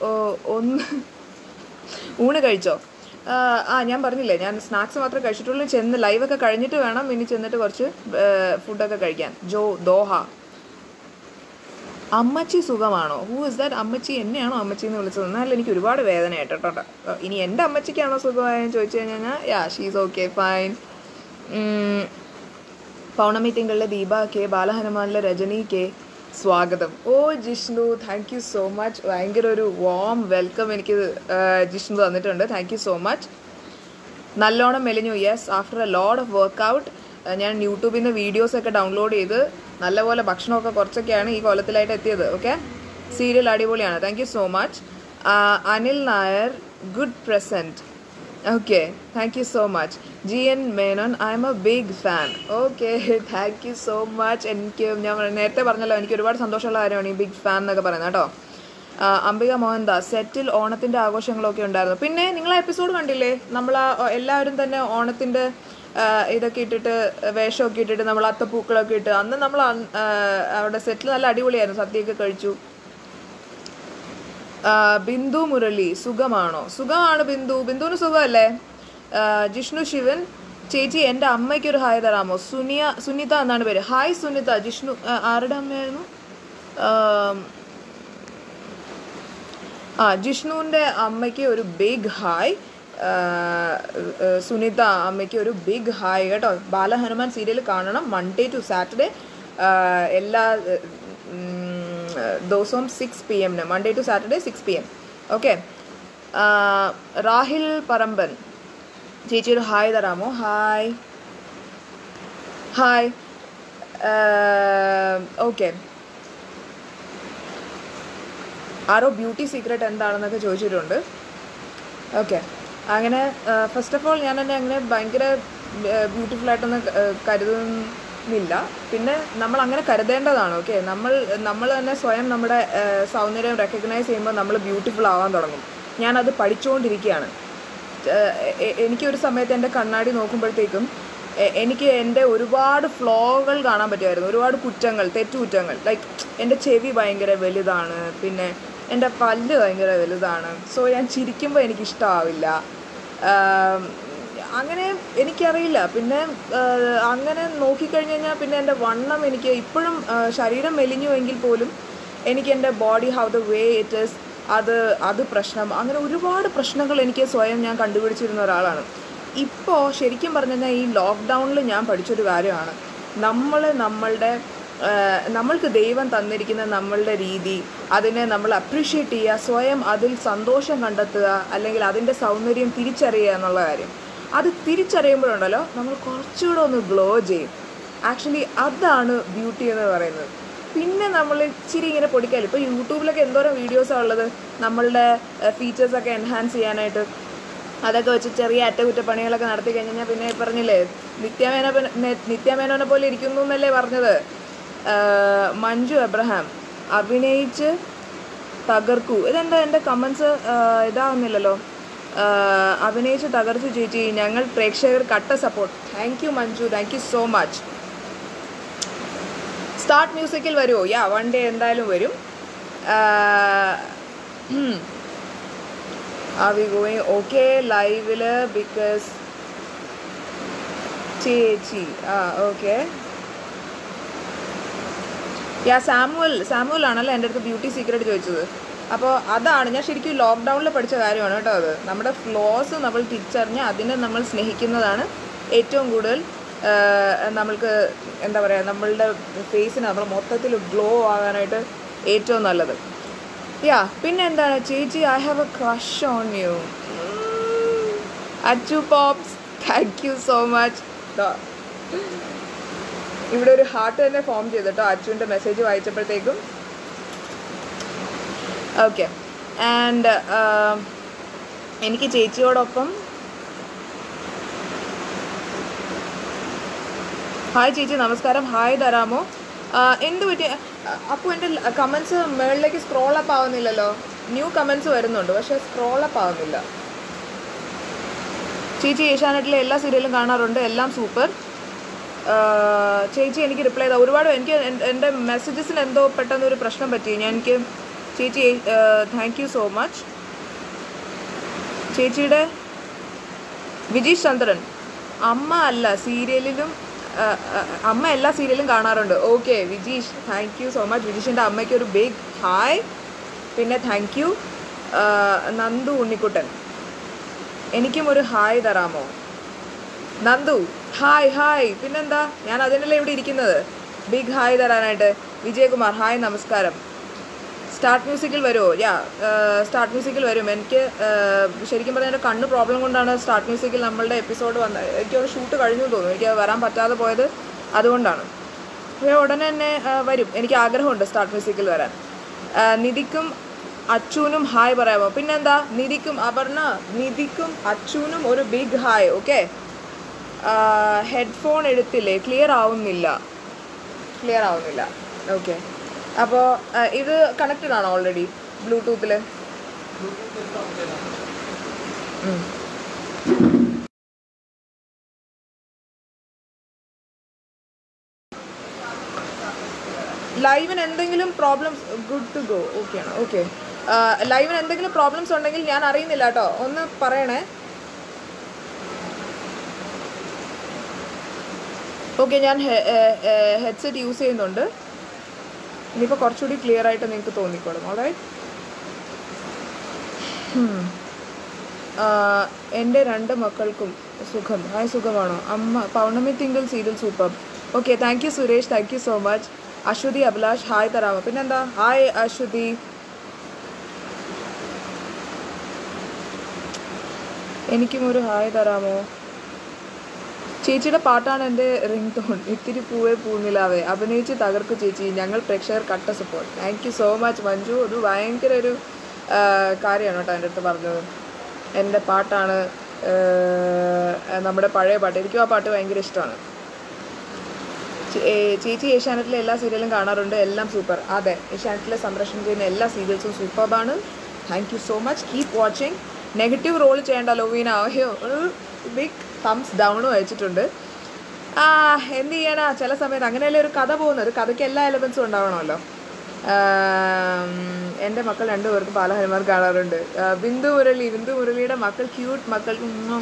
ഊണ് കഴിച്ചോ? ഞാൻ പറഞ്ഞില്ലേ, ഞാൻ സ്നാക്സ് മാത്രമേ കഴിച്ചിട്ടുള്ളൂ. ചെന്ന് ലൈവൊക്കെ കഴിഞ്ഞിട്ട് വേണം ഇനി ചെന്നിട്ട് കുറച്ച് ഫുഡൊക്കെ കഴിക്കാൻ. ജോ ദോഹ, അമ്മച്ചി സുഖമാണോ? Who is that? അമ്മച്ചി എന്നെയാണോ അമ്മച്ചി എന്ന് വിളിച്ചത്? എന്നാലും എനിക്ക് ഒരുപാട് വേദനയായിട്ട് കേട്ടോ. ഇനി എൻ്റെ അമ്മച്ചിക്കാണോ സുഖമായെന്ന് ചോദിച്ചു കഴിഞ്ഞാൽ ഷീസ് ഓക്കെ ഫൈൻ. പൗർണമി തിങ്കളിലെ ദീപ കെ, ബാലഹനുമാനിലെ രജനി കെ, സ്വാഗതം. ഓ Jishnu, thank you so much. ഭയങ്കര ഒരു വാം വെൽക്കം എനിക്ക് ജിഷ്ണു തന്നിട്ടുണ്ട്. Thank you so much. നല്ലോണം മെലിഞ്ഞു. Yes, after a load of workout. ഞാൻ യൂട്യൂബിൽ നിന്ന് വീഡിയോസൊക്കെ ഡൗൺലോഡ് ചെയ്ത് നല്ലപോലെ ഭക്ഷണമൊക്കെ കുറച്ചൊക്കെയാണ് ഈ കോലത്തിലായിട്ട് എത്തിയത്. ഓക്കെ. സീരിയൽ അടിപൊളിയാണ്. Thank you so much. Anil Nair good present. Okay, thank you so much. G N Menon I M A big fan. Okay, thank you so much. ഞാൻ നേരത്തെ പറഞ്ഞല്ലോ, എനിക്ക് ഒരുപാട് സന്തോഷമുള്ള കാര്യമാണ് ഈ ബിഗ് ഫാൻ എന്നൊക്കെ പറയുന്നത് കേട്ടോ. അംബിക മോഹൻദാസ്, സെറ്റിൽ ഓണത്തിൻ്റെ ആഘോഷങ്ങളൊക്കെ ഉണ്ടായിരുന്നു. പിന്നെ നിങ്ങൾ ആ എപ്പിസോഡ് കണ്ടില്ലേ? നമ്മൾ എല്ലാവരും തന്നെ ഓണത്തിൻ്റെ ഇതൊക്കെ ഇട്ടിട്ട് വേഷമൊക്കെ ഇട്ടിട്ട് നമ്മൾ അത്തപ്പൂക്കളൊക്കെ ഇട്ട് അന്ന് നമ്മൾ അവിടെ സെറ്റിൽ നല്ല അടിപൊളിയായിരുന്നു, സദ്യയൊക്കെ കഴിച്ചു. ബിന്ദു മുരളി, സുഖമാണോ? സുഖമാണ് ബിന്ദു. ബിന്ദുവിന് സുഖമല്ലേ? ജിഷ്ണു ശിവൻ, ചേച്ചി എൻ്റെ അമ്മയ്ക്കൊരു ഹായ് തരാമോ? സുനിത എന്നാണ് പേര്. ഹായ് സുനിത. ജിഷ്ണു ആരുടെ അമ്മയായിരുന്നു? ജിഷ്ണുവിൻ്റെ അമ്മയ്ക്ക് ഒരു ബിഗ് ഹായ്. സുനിത അമ്മയ്ക്ക് ഒരു ബിഗ് ഹായ് കേട്ടോ. ബാലഹനുമാൻ സീരിയൽ കാണണം. മൺഡേ ടു സാറ്റർഡേ എല്ലാ ദിവസവും 6 PM Monday to Saturday 6 PM. Okay. Rahil Paramban, ചേച്ചി ഒരു ഹായ് തരാമോ? Hi hi. ഓക്കെ. ആരോ ബ്യൂട്ടി സീക്രട്ട് എന്താണെന്നൊക്കെ ചോദിച്ചിട്ടുണ്ട്. ഓക്കെ. അങ്ങനെ ഫസ്റ്റ് ഓഫ് ഓൾ ഞാൻ എന്നെ അങ്ങനെ ഭയങ്കര ബ്യൂട്ടിഫുള്ളായിട്ടൊന്നും കരുതുന്നില്ല. പിന്നെ നമ്മൾ അങ്ങനെ കരുതേണ്ടതാണ്. ഓക്കെ. നമ്മൾ തന്നെ സ്വയം നമ്മുടെ സൗന്ദര്യം റെക്കഗ്നൈസ് ചെയ്യുമ്പോൾ നമ്മൾ ബ്യൂട്ടിഫുൾ ആവാൻ തുടങ്ങും. ഞാനത് പഠിച്ചുകൊണ്ടിരിക്കുകയാണ്. എനിക്കൊരു സമയത്ത് എൻ്റെ കണ്ണാടി നോക്കുമ്പോഴത്തേക്കും എനിക്ക് എൻ്റെ ഒരുപാട് ഫ്ലോകൾ കാണാൻ പറ്റുമായിരുന്നു, ഒരുപാട് കുറ്റങ്ങൾ, തെറ്റുകുറ്റങ്ങൾ. ലൈക്ക് എൻ്റെ ചെവി ഭയങ്കര വലുതാണ്, പിന്നെ എൻ്റെ പല്ല് ഭയങ്കര വലുതാണ്, സോ ഞാൻ ചിരിക്കുമ്പോൾ എനിക്കിഷ്ടമാവില്ല. അങ്ങനെ എനിക്കറിയില്ല. പിന്നെ അങ്ങനെ നോക്കിക്കഴിഞ്ഞ് കഴിഞ്ഞാൽ പിന്നെ എൻ്റെ വണ്ണം, എനിക്ക് ഇപ്പോഴും ശരീരം മെലിഞ്ഞുവെങ്കിൽ പോലും എനിക്ക് എൻ്റെ body how the way it is, അത് പ്രശ്നം. അങ്ങനെ ഒരുപാട് പ്രശ്നങ്ങൾ എനിക്ക് സ്വയം ഞാൻ കണ്ടുപിടിച്ചിരുന്ന ഒരാളാണ്. ഇപ്പോൾ ശരിക്കും പറഞ്ഞു കഴിഞ്ഞാൽ ഈ ലോക്ക്ഡൗണിൽ ഞാൻ പഠിച്ചൊരു കാര്യമാണ്, നമ്മൾക്ക് ദൈവം തന്നിരിക്കുന്ന നമ്മളുടെ രീതി, അതിനെ നമ്മൾ അപ്രീഷിയേറ്റ് ചെയ്യുക, സ്വയം അതിൽ സന്തോഷം കണ്ടെത്തുക, അല്ലെങ്കിൽ അതിൻ്റെ സൗന്ദര്യം തിരിച്ചറിയുക എന്നുള്ള കാര്യം. അത് തിരിച്ചറിയുമ്പോഴുണ്ടല്ലോ നമ്മൾ കുറച്ചുകൂടെ ഒന്ന് ഗ്ലോ ചെയ്യും. ആക്ച്വലി അതാണ് ബ്യൂട്ടി എന്ന് പറയുന്നത്. പിന്നെ നമ്മൾ ഇച്ചിരി ഇങ്ങനെ പൊടിക്കാലും, ഇപ്പോൾ യൂട്യൂബിലൊക്കെ എന്തോരം വീഡിയോസാണ് ഉള്ളത് നമ്മളുടെ ഫീച്ചേഴ്സൊക്കെ എൻഹാൻസ് ചെയ്യാനായിട്ട്. അതൊക്കെ വെച്ച് ചെറിയ അറ്റകുറ്റപ്പണികളൊക്കെ നടത്തി കഴിഞ്ഞാൽ പിന്നെ പറഞ്ഞില്ലേ നിത്യമേനോനെ പോലെ ഇരിക്കുന്നു എന്നല്ലേ പറഞ്ഞത്. മഞ്ജു എബ്രഹാം അഭിനയിച്ച് തകർക്കൂ. ഇതെന്താ എൻ്റെ കമൻസ് ഇതാവുന്നില്ലല്ലോ. അഭിനയിച്ച് തകർത്തു ചേച്ചി, ഞങ്ങൾ പ്രേക്ഷകർ കട്ട support. Thank you Manju, thank you so much. Start മ്യൂസിക്കിൽ വരുമോ? വൺ ഡേ എന്തായാലും വരും. Are we going okay live because ചേച്ചി ഓക്കെ സാമുവൽ ആണല്ലോ എൻ്റെ അടുത്ത് ബ്യൂട്ടി സീക്രട്ട് ചോദിച്ചത്. അപ്പോൾ അതാണ് ഞാൻ ശരിക്കും ലോക്ക്ഡൗണിൽ പഠിച്ച കാര്യമാണ് കേട്ടോ. അത് നമ്മുടെ ഫ്ലോസ് നമ്മൾ തിരിച്ചറിഞ്ഞ് അതിനെ നമ്മൾ സ്നേഹിക്കുന്നതാണ് ഏറ്റവും കൂടുതൽ നമ്മൾക്ക് എന്താ പറയുക, നമ്മളുടെ ഫേസിന് നമ്മൾ മൊത്തത്തിൽ ഗ്ലോ ആകാനായിട്ട് ഏറ്റവും നല്ലത്. പിന്നെ എന്താണ് ചേച്ചി, I have a crush on you. Achu pops, thank you so much. ഇവിടെ ഒരു ഹാർട്ട് തന്നെ ഫോം ചെയ്തിട്ടോ അച്ചുവിൻ്റെ മെസ്സേജ് വായിച്ചപ്പോഴത്തേക്കും. ഓക്കെ, ആൻഡ് എനിക്ക് ചേച്ചിയോടൊപ്പം ഹായ് ചേച്ചി നമസ്കാരം, ഹായ് തരാമോ? എന്ത് പറ്റി അപ്പോൾ എൻ്റെ കമൻസ് മുകളിലേക്ക് സ്ക്രോൾ അപ്പ് ആവുന്നില്ലല്ലോ. ന്യൂ കമൻസ് വരുന്നുണ്ട് പക്ഷേ സ്ക്രോൾ അപ്പ് ആവുന്നില്ല. ചേച്ചി ഏഷ്യാനെറ്റിലെ എല്ലാ സീരിയലും കാണാറുണ്ട്, എല്ലാം സൂപ്പർ. ചേച്ചി എനിക്ക് റിപ്ലൈ ചെയ്താൽ ഒരുപാട് എനിക്ക് എൻ്റെ മെസ്സേജസിന് എന്തോ പെട്ടെന്നൊരു പ്രശ്നം പറ്റി. എനിക്ക് ചേച്ചി താങ്ക് യു സോ മച്ച്. ചേച്ചിയുടെ വിജീഷ് ചന്ദ്രൻ, അമ്മ എല്ലാ സീരിയലും കാണാറുണ്ട്. Okay Vijeesh, thank you so much. വിജീഷിൻ്റെ അമ്മയ്ക്ക് ഒരു ബിഗ് ഹായ്. പിന്നെ താങ്ക് യു. നന്ദു ഉണ്ണിക്കുട്ടൻ, എനിക്കും ഒരു ഹായ് തരാമോ? നന്ദു ഹായ്. പിന്നെന്താ, ഞാൻ അതിനല്ലേ ഇവിടെ ഇരിക്കുന്നത്, ബിഗ് ഹായ് തരാനായിട്ട്. വിജയകുമാർ ഹായ് നമസ്കാരം. സ്റ്റാർട്ട് മ്യൂസിക്കിൽ വരുമോ? സ്റ്റാർട്ട് മ്യൂസിക്കിൽ വരും. എനിക്ക് ശരിക്കും പറഞ്ഞാൽ എൻ്റെ കണ്ണ് പ്രോബ്ലം കൊണ്ടാണ് സ്റ്റാർട്ട് മ്യൂസിക്കിൽ നമ്മളുടെ എപ്പിസോഡ് വന്നത്. എനിക്കൊരു ഷൂട്ട് കഴിഞ്ഞു തോന്നുന്നു, എനിക്ക് വരാൻ പറ്റാതെ പോയത് അതുകൊണ്ടാണ്. ഉടനെ തന്നെ വരും, എനിക്ക് ആഗ്രഹമുണ്ട് സ്റ്റാർട്ട് മ്യൂസിക്കിൽ വരാൻ. നിധിക്കും അച്ചുവിനും ഹായ് പറയാമോ? പിന്നെന്താ, നിധിക്കും അപർണ, നിധിക്കും അച്ചുവിനും ഒരു ബിഗ് ഹായ്. ഓക്കെ, ഹെഡ്ഫോൺ എടുത്തില്ലേ, ക്ലിയർ ആവുന്നില്ല. ഓക്കെ, അപ്പോൾ ഇത് കണക്റ്റഡ് ആണോ ഓൾറെഡി ബ്ലൂടൂത്തിൽ? ലൈവിന് എന്തെങ്കിലും problems? Good to go. Okay ആണ്. ഓക്കെ, ലൈവിന് എന്തെങ്കിലും പ്രോബ്ലംസ് ഉണ്ടെങ്കിൽ ഞാൻ അറിയുന്നില്ല കേട്ടോ, ഒന്ന് പറയണേ. ഓക്കെ, ഞാൻ ഹെഡ്സെറ്റ് യൂസ് ചെയ്യുന്നുണ്ട്. ഇനിയിപ്പോൾ കുറച്ചുകൂടി ക്ലിയർ ആയിട്ട് നിങ്ങൾക്ക് തോന്നിക്കോളും. ഓൾറൈറ്റ്. എൻ്റെ 2 മക്കൾക്കും സുഖം. ഹായ്, സുഖമാണോ? അമ്മ Pournami Thinkal serial super. Okay, thank you Suresh, thank you so much. Aswathy Abhilash hi തരാമോ? പിന്നെന്താ, ഹായ് അശ്വതി. എനിക്കും ഒരു ഹായ് തരാമോ? ചേച്ചിയുടെ പാട്ടാണ് എൻ്റെ റിംഗ് ടോൺ. ഇത്തിരി പൂവേ പൂനിലാവേ, അഭിനയിച്ച് തകർക്ക് ചേച്ചി, ഞങ്ങൾ പ്രേക്ഷകർ കട്ട support. Thank you so much Manju. അത് ഭയങ്കര ഒരു കാര്യമാണ് കേട്ടോ എൻ്റെ അടുത്ത് പറഞ്ഞത്. എൻ്റെ പാട്ടാണ്, നമ്മുടെ പഴയ പാട്ട്. എനിക്കും ആ പാട്ട് ഭയങ്കര ഇഷ്ടമാണ്. ചേച്ചി ഏഷ്യാനെറ്റിലെ എല്ലാ സീരിയലും കാണാറുണ്ട്, എല്ലാം സൂപ്പർ. അതെ, ഏഷ്യാനെറ്റിലെ സംപ്രേഷണം ചെയ്യുന്ന എല്ലാ സീരിയൽസും സൂപ്പർബാണ്. Thank you so much, keep watching. Negative role ചെയ്യേണ്ട ലോവീന, ഒരു ബിഗ് തംസ് ഡൗണും അയച്ചിട്ടുണ്ട്. ആ എന്ത് ചെയ്യാനാ, ചില സമയത്ത് അങ്ങനെയല്ലേ ഒരു കഥ പോകുന്നത്. കഥയ്ക്ക് എല്ലാ എലമെൻസും ഉണ്ടാവണമല്ലോ. എൻ്റെ മക്കൾ രണ്ടുപേർക്കും ബാലഹരിമാർ കാണാറുണ്ട്. ബിന്ദു മുരളിയുടെ മക്കൾ ക്യൂട്ട് മക്കൾ.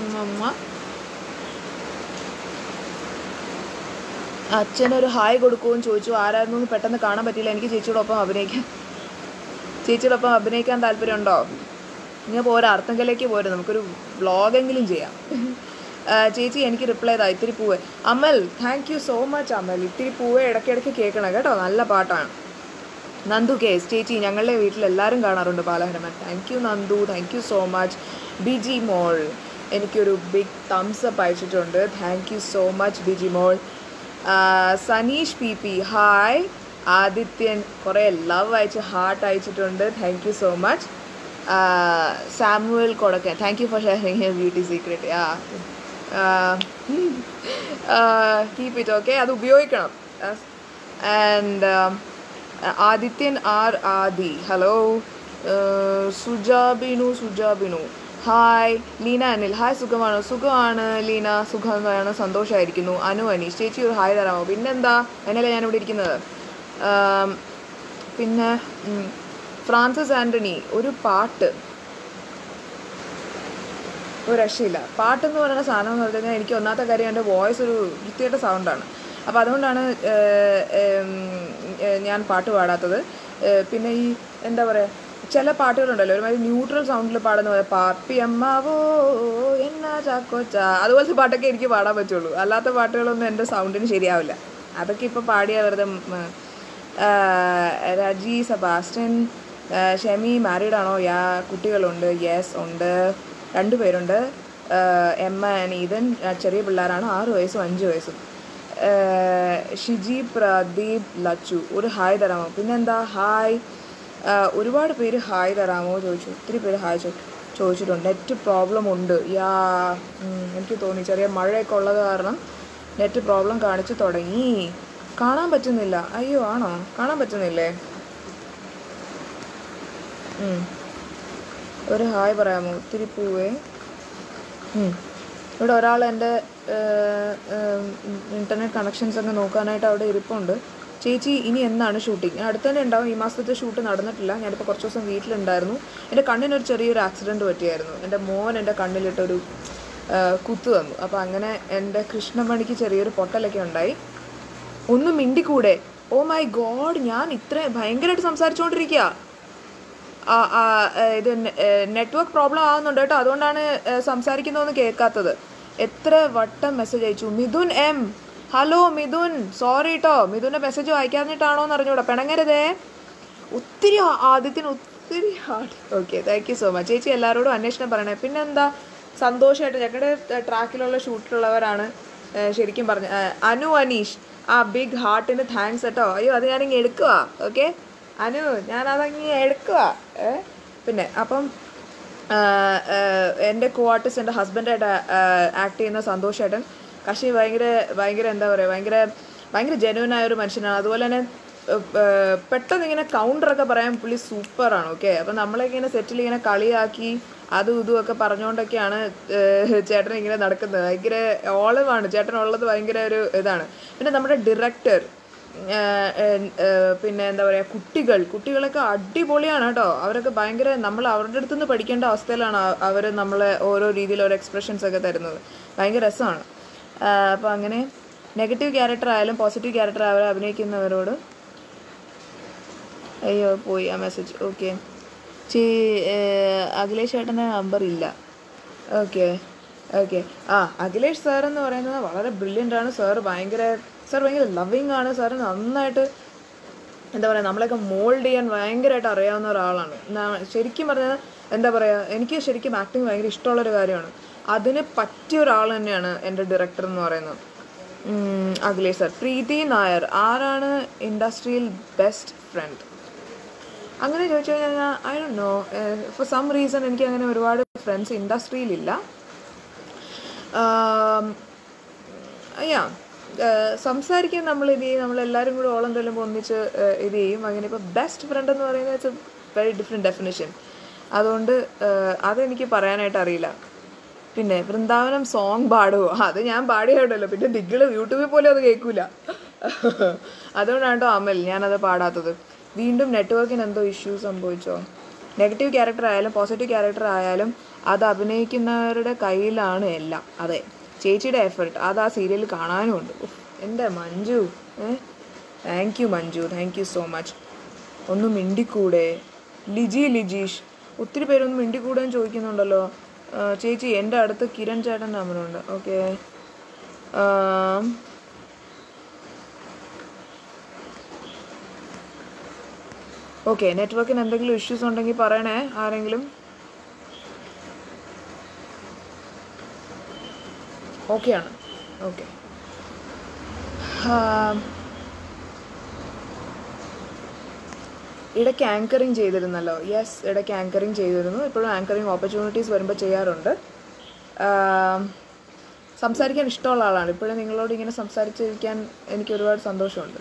അച്ഛനൊരു ഹായ് കൊടുക്കുമെന്ന് ചോദിച്ചു. ആരായിരുന്നു പെട്ടെന്ന് കാണാൻ പറ്റിയില്ല. എനിക്ക് ചേച്ചിയോടൊപ്പം അഭിനയിക്കാൻ താല്പര്യമുണ്ടോ? ഇങ്ങനെ പോരാ, അർത്ഥങ്കലേക്ക് പോരാ, നമുക്കൊരു വ്ളോഗെങ്കിലും ചെയ്യാം. ചേച്ചി എനിക്ക് റിപ്ലൈ ചെയ്താൽ ഇത്തിരി പൂവേ. Amal, thank you so much Amal. ഇത്തിരി പൂവേ ഇടയ്ക്കിടയ്ക്ക് കേൾക്കണം കേട്ടോ, നല്ല പാട്ടാണ്. നന്ദു കേസ്, ചേച്ചി ഞങ്ങളുടെ വീട്ടിൽ എല്ലാവരും കാണാറുണ്ട് Balahanuman. Thank you Nandu, thank you so much. Biji മോൾ എനിക്കൊരു ബിഗ് തംസ് അപ്പ് അയച്ചിട്ടുണ്ട്. Thank you so much Biji മോൾ. Saneesh P P hi. Adithyan കുറേ ലവ് അയച്ച് ഹാർട്ട് അയച്ചിട്ടുണ്ട്. Thank you so much. Samuel Kodakkan, thank you for sharing your beauty secret. Keep it okay, അത് ഉപയോഗിക്കണം. And Adithyan R Adi hello. Sujabinu hi. Leena Anil hi, സുഖമാണ് ലീന, സുഖമാണ്, സന്തോഷമായിരിക്കുന്നു. അനു അനീഷ് ചേച്ചി ഒരു ഹായ് തരാമോ? പിന്നെന്താ, അതിനല്ലേ ഞാനിവിടെ ഇരിക്കുന്നത്. പിന്നെ ഫ്രാൻസിസ് ആൻ്റണി ഒരു പാട്ട്, ഒരു രക്ഷയില്ല. പാട്ടെന്ന് പറയുന്ന സാധനം എന്ന് പറഞ്ഞു കഴിഞ്ഞാൽ എനിക്ക് ഒന്നാമത്തെ കാര്യം എൻ്റെ വോയിസ് ഒരു വൃത്തിയായിട്ട് സൗണ്ടാണ്. അപ്പോൾ അതുകൊണ്ടാണ് ഞാൻ പാട്ട് പാടാത്തത്. പിന്നെ ഈ എന്താ പറയുക, ചില പാട്ടുകളുണ്ടല്ലോ ഒരുമാതിരി ന്യൂട്രൽ സൗണ്ടിൽ പാടുന്ന പോലെ, പാപ്പി അമ്മാവോ എന്നാ ചാക്കോച്ച, അതുപോലത്തെ പാട്ടൊക്കെ എനിക്ക് പാടാൻ പറ്റുള്ളൂ. അല്ലാത്ത പാട്ടുകളൊന്നും എൻ്റെ സൗണ്ടിന് ശരിയാവില്ല. അതൊക്കെ ഇപ്പോൾ പാടിയാൽ വെറുതെ. രജി സെബാസ്റ്റ്യൻ, ഷെമി മാരീഡാണോ? കുട്ടികളുണ്ട്. യെസ് ഉണ്ട്, 2 പേരുണ്ട്. എമ്മ നീതൻ ചെറിയ പിള്ളേരാണ്, 6 വയസ്സും 5 വയസ്സും. ഷിജി പ്രദീപ് ലച്ചു ഒരു ഹായ് തരാമോ? പിന്നെന്താ ഹായ്. ഒരുപാട് പേര് ഹായ് തരാമോ ചോദിച്ചു. ഒത്തിരി പേര് ഹായ് ചോദിച്ചിട്ടുണ്ട്. നെറ്റ് പ്രോബ്ലം ഉണ്ട്. എനിക്ക് തോന്നി ചെറിയ മഴയൊക്കെ ഉള്ളത് കാരണം നെറ്റ് പ്രോബ്ലം കാണിച്ചു തുടങ്ങി. കാണാൻ പറ്റുന്നില്ല. അയ്യോ ആണോ, കാണാൻ പറ്റുന്നില്ലേ? ഒരു ഹായ് പറയാമോ? ഒത്തിരി പൂവേ. ഇവിടെ ഒരാൾ എൻ്റെ ഇൻ്റർനെറ്റ് കണക്ഷൻസ് ഒക്കെ നോക്കാനായിട്ട് അവിടെ ഇരിപ്പുണ്ട്. ചേച്ചി ഇനി എന്നാണ് ഷൂട്ടിങ്? അടുത്ത് തന്നെ ഉണ്ടാവും. ഈ മാസത്തെ ഷൂട്ട് നടന്നിട്ടില്ല. ഞാനിപ്പോൾ കുറച്ച് ദിവസം വീട്ടിലുണ്ടായിരുന്നു. എൻ്റെ കണ്ണിനൊരു ചെറിയൊരു ആക്സിഡൻറ്റ് പറ്റിയായിരുന്നു. എൻ്റെ മോൻ എൻ്റെ കണ്ണിലിട്ടൊരു കുത്തു തന്നു. അപ്പോൾ അങ്ങനെ എൻ്റെ കൃഷ്ണമണിക്ക് ചെറിയൊരു പൊട്ടലൊക്കെ ഉണ്ടായി. ഒന്നും മിണ്ടിക്കൂടെ? ഓ മൈ ഗോഡ്, ഞാൻ ഇത്ര ഭയങ്കരമായിട്ട് സംസാരിച്ചുകൊണ്ടിരിക്കുക. ഇത് നെറ്റ്വർക്ക് പ്രോബ്ലം ആവുന്നുണ്ട് കേട്ടോ, അതുകൊണ്ടാണ് സംസാരിക്കുന്നതൊന്നും കേൾക്കാത്തത്. എത്ര വട്ടം മെസ്സേജ് അയച്ചു. Mithun M, hello Mithun, sorry കേട്ടോ, മിഥുൻ്റെ മെസ്സേജ് വായിക്കാഞ്ഞിട്ടാണോ എന്ന് അറിഞ്ഞൂടാ, പിണങ്ങരുതേ. ഒത്തിരി ആദ്യത്തിന് ഒത്തിരി hard. Okay, thank you so much. ചേച്ചി എല്ലാവരോടും അന്വേഷണം പറയണേ. പിന്നെന്താ, സന്തോഷമായിട്ട് ഞങ്ങളുടെ ട്രാക്കിലുള്ള ഷൂട്ടിലുള്ളവരാണ് ശരിക്കും പറഞ്ഞ. അനു അനീഷ്, ബിഗ് ഹാർട്ടിന് താങ്ക്സ് കേട്ടോ. അയ്യോ, അത് ഞാനിങ്ങനെ എടുക്കുക. ഓക്കെ അനു, ഞാനതങ്ങനെ എടുക്കുക. പിന്നെ അപ്പം എൻ്റെ കോ ആർട്ടിസ്റ്റ് എൻ്റെ ഹസ്ബൻഡായിട്ട് ആക്ട് ചെയ്യുന്ന സന്തോഷേട്ടൻ. കക്ഷി ഭയങ്കര എന്താ പറയുക, ഭയങ്കര ജെന്യുവനായൊരു മനുഷ്യനാണ്. അതുപോലെ തന്നെ പെട്ടെന്ന് ഇങ്ങനെ കൗണ്ടറൊക്കെ പറയാൻ പുള്ളി സൂപ്പറാണ്. ഓക്കെ, അപ്പം നമ്മളിങ്ങനെ സെറ്റിൽ ഇങ്ങനെ കളിയാക്കി അതും ഇതും ഒക്കെ പറഞ്ഞുകൊണ്ടൊക്കെയാണ് ചേട്ടൻ ഇങ്ങനെ നടക്കുന്നത്. ഭയങ്കര ഓളമാണ് ചേട്ടനുള്ളത്, ഭയങ്കര ഒരു ഇതാണ്. പിന്നെ നമ്മുടെ ഡയറക്ടർ, പിന്നെ എന്താ പറയുക, കുട്ടികളൊക്കെ അടിപൊളിയാണ് കേട്ടോ. അവരൊക്കെ ഭയങ്കര, നമ്മൾ അവരുടെ അടുത്ത് നിന്ന് പഠിക്കേണ്ട അവസ്ഥയിലാണ് അവർ നമ്മളെ ഓരോ രീതിയിൽ ഓരോ എക്സ്പ്രഷൻസ് ഒക്കെ തരുന്നത്. ഭയങ്കര രസമാണ്. അപ്പോൾ അങ്ങനെ നെഗറ്റീവ് ക്യാരക്ടർ ആയാലും പോസിറ്റീവ് ക്യാരക്ടർ ആയാലും അഭിനയിക്കുന്നവരോട് അയ്യോ പോയി ആ മെസ്സേജ്. ഓക്കെ, അഖിലേഷ് ചേട്ടൻ്റെ നമ്പർ ഇല്ല. ഓക്കെ, അഖിലേഷ് സാർ എന്ന് പറയുന്നത് വളരെ ബ്രില്യൻ്റ് ആണ്. സാർ ഭയങ്കര ലവിങ് ആണ്. സാറ് നന്നായിട്ട് എന്താ പറയുക, നമ്മളെയൊക്കെ മോൾഡ് ചെയ്യാൻ ഭയങ്കരമായിട്ട് അറിയാവുന്ന ഒരാളാണ്. ശരിക്കും പറഞ്ഞാൽ എന്താ പറയുക, എനിക്ക് ശരിക്കും ആക്ടിങ് ഭയങ്കര ഇഷ്ടമുള്ളൊരു കാര്യമാണ്. അതിന് പറ്റിയ ഒരാൾ തന്നെയാണ് എൻ്റെ ഡയറക്ടർ എന്ന് പറയുന്നത് അഖിലേഷ് സാർ. പ്രീതി നായർ, ആരാണ് ഇൻഡസ്ട്രിയിൽ ബെസ്റ്റ് ഫ്രണ്ട്? അങ്ങനെ ചോദിച്ചു കഴിഞ്ഞാൽ I don't know, for some reason എനിക്ക് അങ്ങനെ ഒരുപാട് ഫ്രണ്ട്സ് ഇൻഡസ്ട്രിയിലില്ല. സംസാരിക്കാൻ നമ്മളെല്ലാവരും കൂടെ ഓളം തല്ലുമ്പോൾ ഒന്നിച്ച് ഇത് ചെയ്യും. അങ്ങനെ ഇപ്പോൾ ബെസ്റ്റ് ഫ്രണ്ട് എന്ന് പറയുന്നത് it's a very different definition. അതുകൊണ്ട് അതെനിക്ക് പറയാനായിട്ട് അറിയില്ല. പിന്നെ വൃന്ദാവനം സോങ് പാടുമോ? അത് ഞാൻ പാടിയായിട്ടല്ലോ, പിന്നെ നിങ്ങൾ യൂട്യൂബിൽ പോലും അത് കേൾക്കൂല. അതുകൊണ്ടാണ് കേട്ടോ അമൽ ഞാനത് പാടാത്തത്. വീണ്ടും നെറ്റ്വർക്കിന് എന്തോ ഇഷ്യൂ സംഭവിച്ചോ? നെഗറ്റീവ് ക്യാരക്ടർ ആയാലും പോസിറ്റീവ് ക്യാരക്ടർ ആയാലും അത് അഭിനയിക്കുന്നവരുടെ കയ്യിലാണ് എല്ലാം. അതെ, ചേച്ചിയുടെ എഫർട്ട് അത് ആ സീരിയൽ കാണാനും ഉണ്ട്. എൻ്റെ Manju, thank you Manju, thank you so much. ഒന്ന് മിണ്ടിക്കൂടെ? ലിജീഷ്, ഒത്തിരി പേരൊന്നും മിണ്ടിക്കൂടെ ചോദിക്കുന്നുണ്ടല്ലോ. ചേച്ചി എൻ്റെ അടുത്ത് കിരൺ ചേട്ടൻ്റെ നമ്പറുണ്ട്. Okay, okay. നെറ്റ്വർക്കിന് എന്തെങ്കിലും ഇഷ്യൂസ് ഉണ്ടെങ്കിൽ പറയണേ ആരെങ്കിലും. ഓക്കെയാണ്. ഓക്കെ, ഇടയ്ക്ക് ആങ്കറിങ് ചെയ്തിരുന്നല്ലോ. യെസ്, ഇടയ്ക്ക് ആങ്കറിങ് ചെയ്തിരുന്നു. ഇപ്പോഴും ആങ്കറിങ് ഓപ്പർച്യൂണിറ്റീസ് വരുമ്പോൾ ചെയ്യാറുണ്ട്. സംസാരിക്കാൻ ഇഷ്ടമുള്ള ആളാണ്. ഇപ്പോഴും നിങ്ങളോട് ഇങ്ങനെ സംസാരിച്ചിരിക്കാൻ എനിക്ക് ഒരുപാട് സന്തോഷമുണ്ട്.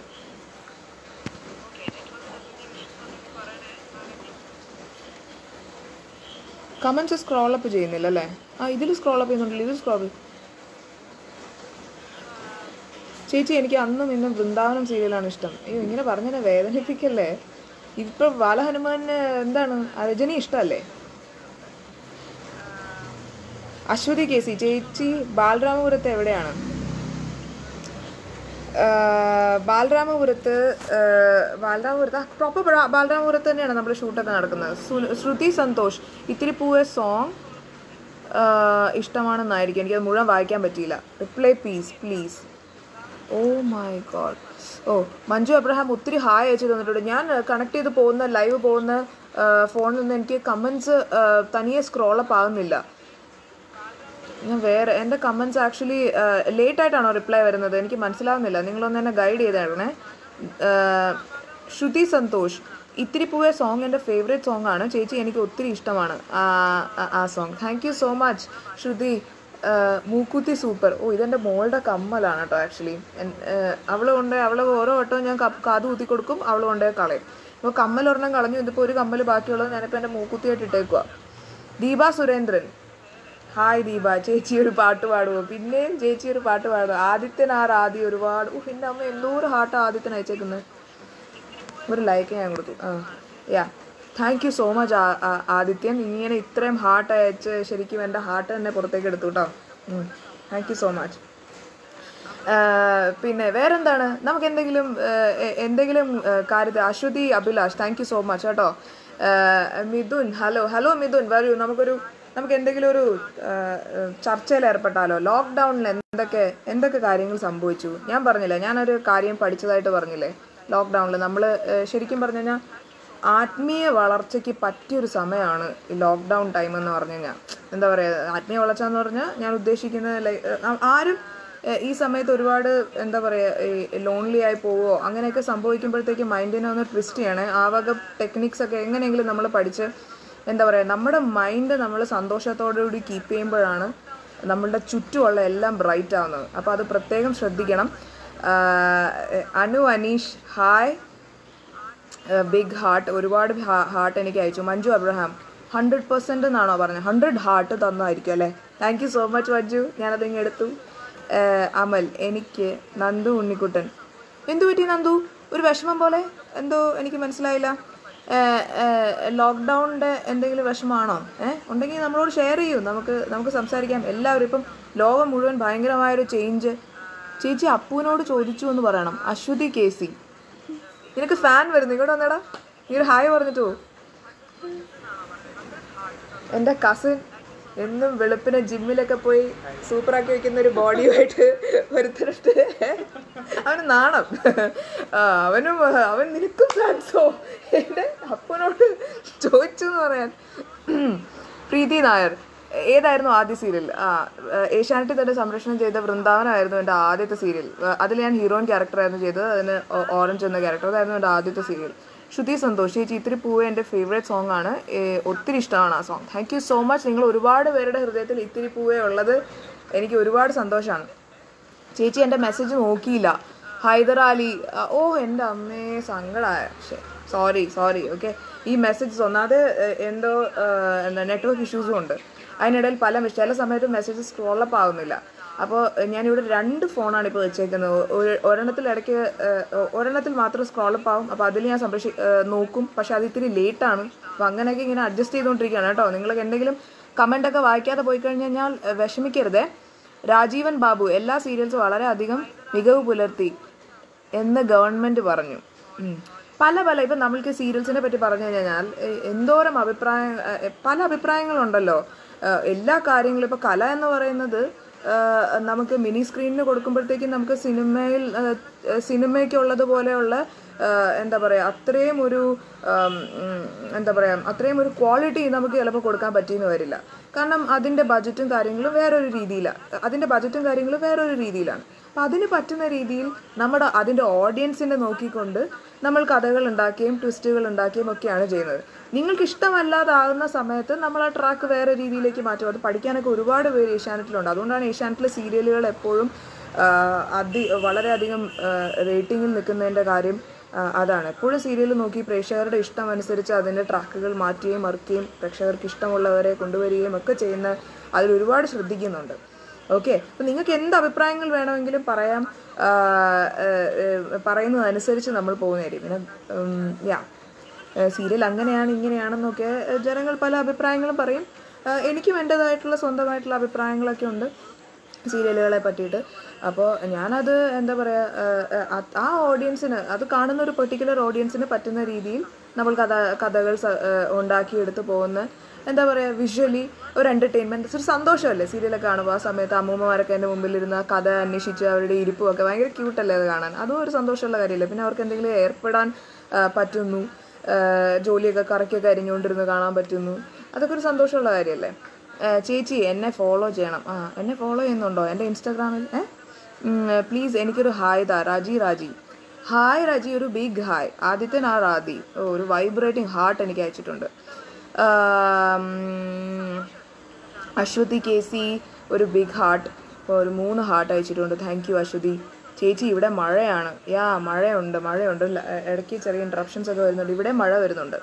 കമൻസ് സ്ക്രോൾ അപ്പ് ചെയ്യുന്നില്ല അല്ലേ? ഇതിൽ സ്ക്രോൾ അപ്പ് ചെയ്യുന്നുണ്ടല്ലോ. ഇത് സ്ക്രോൾ ചേച്ചി, എനിക്ക് അന്നും ഇന്നും വൃന്ദാവനം സീരിയലാണ് ഇഷ്ടം. അയ്യോ, ഇങ്ങനെ പറഞ്ഞതിനെ വേദനിപ്പിക്കല്ലേ. ഇപ്പോൾ ബാലഹനുമാന് എന്താണ് രജനി ഇഷ്ടമല്ലേ? അശ്വതി കേസി, ചേച്ചി ബാലരാമപുരത്ത് എവിടെയാണ്? ബാലരാമപുരത്ത് പ്രോപ്പർ ബാലരാമപുരത്ത് തന്നെയാണ് നമ്മുടെ ഷൂട്ടൊക്കെ നടക്കുന്നത്. ശ്രുതി സന്തോഷ്, ഇത്തിരി പൂവേ സോങ് ഇഷ്ടമാണെന്നായിരിക്കും. എനിക്കത് മുഴുവൻ വായിക്കാൻ പറ്റിയില്ല. Reply please. Oh my god. Oh, Manju Abraham ഒത്തിരി ഹായ് അയച്ചു തന്നിട്ടുണ്ട്. ഞാൻ കണക്ട് ചെയ്ത് പോകുന്ന ലൈവ് പോകുന്ന ഫോണിൽ നിന്ന് എനിക്ക് കമൻസ് തനിയെ സ്ക്രോളപ്പ് ആകുന്നില്ല. ഞാൻ വേറെ എൻ്റെ കമൻസ് ആക്ച്വലി ലേറ്റായിട്ടാണോ റിപ്ലൈ വരുന്നത്? എനിക്ക് മനസ്സിലാവുന്നില്ല. നിങ്ങളൊന്ന് എന്നെ ഗൈഡ് ചെയ്തായിരുന്നേ. ശ്രുതി സന്തോഷ്, ഇത്തിരി പൂവേ സോങ് എൻ്റെ ഫേവറേറ്റ് സോങ് ആണ് ചേച്ചി, എനിക്ക് ഒത്തിരി ഇഷ്ടമാണ് ആ song. Thank you so much Shruthi. മൂക്കുത്തി സൂപ്പർ. ഓ, ഇതെൻ്റെ മോളുടെ കമ്മലാണ് കേട്ടോ. ആക്ച്വലി അവൾ ഓരോ വട്ടവും ഞാൻ കാത് കുത്തി കൊടുക്കും, അവൾ കൊണ്ടേ കളയും. ഇപ്പോൾ കമ്മലൊരെണ്ണം കളഞ്ഞു, ഇതിപ്പോൾ ഒരു കമ്മൽ ബാക്കിയുള്ളത് ഞാനിപ്പോൾ എൻ്റെ മൂക്കുത്തിയായിട്ട് ഇട്ടേക്കുക. ദീപ സുരേന്ദ്രൻ, ഹായ് ദീപ. ചേച്ചി ഒരു പാട്ട് പാടുമോ? പിന്നെയും ചേച്ചി ഒരു പാട്ട് പാടുമോ? ആദ്യം ഒരുപാട് എൻ്റെ അമ്മ എന്തോരം ഹാർട്ട് ആദിത്യൻ അയച്ചേക്കുന്നത്. ഒരു ലൈക്ക് ഞാൻ കൊടുത്തു. Yeah, thank you so much Adithyan. ഇങ്ങനെ ഇത്രയും ഹാർട്ട് അയച്ച് ശരിക്കും എൻ്റെ ഹാർട്ട് തന്നെ പുറത്തേക്ക് എടുത്തു കേട്ടോ. Thank you so much. പിന്നെ വേറെന്താണ്? നമുക്ക് എന്തെങ്കിലും കാര്യത്തിൽ Aswathy Abhilash, thank you so much കേട്ടോ. മിഥുൻ, ഹലോ മിഥുൻ, വരൂ. നമുക്ക് എന്തെങ്കിലും ഒരു ചർച്ചയിൽ ഏർപ്പെട്ടാലോ? ലോക്ക്ഡൗണിൽ എന്തൊക്കെ കാര്യങ്ങൾ സംഭവിച്ചു? ഞാൻ പറഞ്ഞില്ലേ, ഞാനൊരു കാര്യം പഠിച്ചതായിട്ട് പറഞ്ഞില്ലേ. ലോക്ക്ഡൗണിൽ നമ്മൾ ശരിക്കും പറഞ്ഞു കഴിഞ്ഞാൽ ആത്മീയ വളർച്ചയ്ക്ക് പറ്റിയൊരു സമയമാണ് ഈ ലോക്ക്ഡൗൺ ടൈം എന്ന് പറഞ്ഞു കഴിഞ്ഞാൽ. എന്താ പറയുക, ആത്മീയ വളർച്ച എന്ന് പറഞ്ഞാൽ ഞാൻ ഉദ്ദേശിക്കുന്നത് ആരും ഈ സമയത്ത് ഒരുപാട് എന്താ പറയുക ഈ ലോൺലി ആയി പോവോ അങ്ങനെയൊക്കെ സംഭവിക്കുമ്പോഴത്തേക്ക് മൈൻഡിനെ ഒന്ന് ട്വിസ്റ്റ് ചെയ്യണേ. ആ വക ടെക്നിക്സ് ഒക്കെ എങ്ങനെയെങ്കിലും നമ്മൾ പഠിച്ച് എന്താ പറയുക നമ്മുടെ മൈൻഡ് നമ്മൾ സന്തോഷത്തോടുകൂടി കീപ്പ് ചെയ്യുമ്പോഴാണ് നമ്മളുടെ ചുറ്റുമുള്ള എല്ലാം ബ്രൈറ്റ് ആവുന്നത്. അപ്പോൾ അത് പ്രത്യേകം ശ്രദ്ധിക്കണം. അനീഷ്, ഹായ്. ബിഗ് ഹാർട്ട്, ഒരുപാട് ഹാർട്ട് എനിക്ക് അയച്ചു. മഞ്ജു അബ്രഹാം, 100% എന്നാണോ പറഞ്ഞത്? 100 ഹാർട്ട് തന്നായിരിക്കും അല്ലേ? Thank you so much Manju, ഞാനതിങ്ങ് എടുത്തു. അമൽ, എനിക്ക് നന്ദു ഉണ്ണിക്കുട്ടൻ. എന്തു പറ്റി നന്ദു? ഒരു വിഷമം പോലെ എന്തോ, എനിക്ക് മനസ്സിലായില്ല. ലോക്ക്ഡൗണിൻ്റെ എന്തെങ്കിലും വിഷമമാണോ? ഉണ്ടെങ്കിൽ നമ്മളോട് ഷെയർ ചെയ്യൂ, നമുക്ക് സംസാരിക്കാം. എല്ലാവരും ഇപ്പം ലോകം മുഴുവൻ ഭയങ്കരമായൊരു ചേഞ്ച്. ചേച്ചി അപ്പുവിനോട് ചോദിച്ചു എന്ന് പറയണം. അശ്വതി കേസി, നിനക്ക് ഫാൻ വരുന്നു, ഇങ്ങോട്ട് വന്നേടാ. നീ ഒരു ഹായ് പറഞ്ഞിട്ട് പോ. എൻ്റെ കസിൻ എന്നും വെളുപ്പിനെ ജിമ്മിലൊക്കെ പോയി സൂപ്പറാക്കി വയ്ക്കുന്ന ഒരു ബോഡിയുമായിട്ട് വരുത്തിട്ട് അവന് നാണം. അവൻ നിനക്കും ഫാൻസോ? എൻ്റെ അപ്പനോട് ചോദിച്ചു എന്ന് പറയാൻ. പ്രീതി നായർ, ഏതായിരുന്നു ആദ്യ സീരിയൽ? ഏഷ്യാനെറ്റിൽ തന്നെ സംരക്ഷണം ചെയ്ത വൃന്ദാവനമായിരുന്നു എൻ്റെ ആദ്യത്തെ സീരിയൽ. അതിൽ ഞാൻ ഹീറോയിൻ ക്യാരക്ടറായിരുന്നു ചെയ്തത്. അതിന് ഓറഞ്ച് എന്ന ക്യാരക്ടർ, അതായിരുന്നു എൻ്റെ ആദ്യത്തെ സീരിയൽ. ശ്രുതി സന്തോഷ്, ചേച്ചി ഇത്തിരി പൂവേ എൻ്റെ ഫേവറേറ്റ് സോങ് ആണ്, ഒത്തിരി ഇഷ്ടമാണ് ആ song. Thank you so much. നിങ്ങൾ ഒരുപാട് പേരുടെ ഹൃദയത്തിൽ ഇത്തിരി പൂവേ ഉള്ളത് എനിക്ക് ഒരുപാട് സന്തോഷമാണ്. ചേച്ചി എൻ്റെ മെസ്സേജ് നോക്കിയില്ല. ഹൈദരാലി, ഓ എൻ്റെ അമ്മേ, സങ്കടമായ. Sorry okay. ഈ മെസ്സേജസ് ഒന്നാമത് എന്തോ എന്താ നെറ്റ്വർക്ക് ഇഷ്യൂസും ഉണ്ട്. അതിനിടയിൽ ചില സമയത്ത് മെസ്സേജസ് സ്ക്രോളപ്പ് ആവുന്നില്ല. അപ്പോൾ ഞാനിവിടെ 2 ഫോണാണ് ഇപ്പോൾ വെച്ചേക്കുന്നത്. ഒരെണ്ണത്തിൽ മാത്രം സ്ക്രോളപ്പ് ആവും. അപ്പോൾ അതിൽ ഞാൻ നോക്കും, പക്ഷെ അത് ഇത്തിരി ലേറ്റാണ്. അപ്പോൾ അങ്ങനെയൊക്കെ ഇങ്ങനെ അഡ്ജസ്റ്റ് ചെയ്തുകൊണ്ടിരിക്കുകയാണ് കേട്ടോ. നിങ്ങൾക്ക് എന്തെങ്കിലും കമൻ്റൊക്കെ വായിക്കാതെ പോയി കഴിഞ്ഞാൽ വിഷമിക്കരുതേ. രാജീവൻ ബാബു, എല്ലാ സീരിയൽസും വളരെയധികം മികവ് പുലർത്തി എന്ന് ഗവൺമെൻറ് പറഞ്ഞു. ഇപ്പം നമ്മൾക്ക് സീരിയൽസിനെ പറ്റി പറഞ്ഞു കഴിഞ്ഞാൽ എന്തോരം പല അഭിപ്രായങ്ങളുണ്ടല്ലോ. എല്ലാ കാര്യങ്ങളും ഇപ്പോൾ കല എന്ന് പറയുന്നത് നമുക്ക് മിനി സ്ക്രീനിന് കൊടുക്കുമ്പോഴത്തേക്കും നമുക്ക് സിനിമയ്ക്കുള്ളതുപോലെയുള്ള അത്രയും ഒരു ക്വാളിറ്റി നമുക്ക് ചിലപ്പോൾ കൊടുക്കാൻ പറ്റിയെന്ന് വരില്ല. കാരണം അതിൻ്റെ ബജറ്റും കാര്യങ്ങളും വേറൊരു രീതിയിലാണ്. അപ്പം അതിന് പറ്റുന്ന രീതിയിൽ അതിൻ്റെ ഓഡിയൻസിനെ നോക്കിക്കൊണ്ട് നമ്മൾ കഥകൾ ഉണ്ടാക്കുകയും ട്വിസ്റ്റുകൾ ഉണ്ടാക്കുകയും ഒക്കെയാണ് ചെയ്യുന്നത്. നിങ്ങൾക്ക് ഇഷ്ടമല്ലാതാകുന്ന സമയത്ത് നമ്മൾ ആ ട്രാക്ക് വേറെ രീതിയിലേക്ക് മാറ്റും. അത് പഠിക്കാനൊക്കെ ഒരുപാട് പേര് ഏഷ്യാനെറ്റിലുണ്ട്. അതുകൊണ്ടാണ് ഏഷ്യാനെറ്റിലെ സീരിയലുകൾ എപ്പോഴും വളരെയധികം റേറ്റിങ്ങിൽ നിൽക്കുന്നതിൻ്റെ കാര്യം അതാണ്. എപ്പോഴും സീരിയൽ നോക്കി പ്രേക്ഷകരുടെ ഇഷ്ടം അനുസരിച്ച് അതിൻ്റെ ട്രാക്കുകൾ മാറ്റുകയും മറിക്കുകയും പ്രേക്ഷകർക്ക് ഇഷ്ടമുള്ളവരെ കൊണ്ടുവരികയും ഒക്കെ ചെയ്യുന്ന അതിലൊരുപാട് ശ്രദ്ധിക്കുന്നുണ്ട്. ഓക്കെ, അപ്പം നിങ്ങൾക്ക് എന്ത് അഭിപ്രായങ്ങൾ വേണമെങ്കിലും പറയാം. പറയുന്നതനുസരിച്ച് നമ്മൾ പോകുന്നതായിരിക്കും. പിന്നെ സീരിയൽ അങ്ങനെയാണ് ഇങ്ങനെയാണെന്നൊക്കെ ജനങ്ങൾ പല അഭിപ്രായങ്ങളും പറയും. എനിക്കും എൻ്റേതായിട്ടുള്ള സ്വന്തമായിട്ടുള്ള അഭിപ്രായങ്ങളൊക്കെ ഉണ്ട് സീരിയലുകളെ പറ്റിയിട്ട്. അപ്പോൾ ഞാനത് ആ ഓഡിയൻസിന്, അത് കാണുന്ന ഒരു പെർട്ടിക്കുലർ ഓഡിയൻസിന് പറ്റുന്ന രീതിയിൽ നമ്മൾ കഥകൾ ഉണ്ടാക്കിയെടുത്ത് പോകുന്ന വിഷ്വലി ഒരു എൻ്റർടൈൻമെൻറ്റ്, ഒരു സന്തോഷമല്ലേ സീരിയലൊക്കെ കാണുമ്പോൾ. ആ സമയത്ത് അമ്മൂമ്മമാരൊക്കെ എൻ്റെ മുമ്പിലിരുന്ന് കഥ അന്വേഷിച്ച് അവരുടെ ഇരിപ്പുമൊക്കെ ഭയങ്കര ക്യൂട്ടല്ലേ അത് കാണാൻ. അതും ഒരു സന്തോഷമുള്ള കാര്യമല്ലേ. പിന്നെ അവർക്ക് എന്തെങ്കിലും ഏർപ്പെടാൻ പറ്റുന്നു, ജോലിയൊക്കെ കറക്കൊക്കെ അരിഞ്ഞുകൊണ്ടിരുന്ന് കാണാൻ പറ്റുന്നു, അതൊക്കെ ഒരു സന്തോഷമുള്ള കാര്യമല്ലേ. ചേച്ചി എന്നെ ഫോളോ ചെയ്യണം. എന്നെ ഫോളോ ചെയ്യുന്നുണ്ടോ എൻ്റെ ഇൻസ്റ്റാഗ്രാമിൽ? പ്ലീസ് എനിക്കൊരു ഹായ് താ. രാജി ഹായ് രാജി, ഒരു ബിഗ് ഹായ്. ആദിത്യൻ ആദി ഒരു വൈബ്രേറ്റിംഗ് ഹാർട്ട് എനിക്ക് അയച്ചിട്ടുണ്ട്. അശ്വതി KC ഒരു ബിഗ് ഹാർട്ട്, ഒരു 3 ഹാർട്ട് അയച്ചിട്ടുണ്ട്. താങ്ക് യു അശ്വതി ചേച്ചി. ഇവിടെ മഴയാണ്. മഴയുണ്ട്. ഇടയ്ക്ക് ചെറിയ ഇൻട്രപ്ഷൻസ് ഒക്കെ വരുന്നുണ്ട്. ഇവിടെ മഴ വരുന്നുണ്ട്.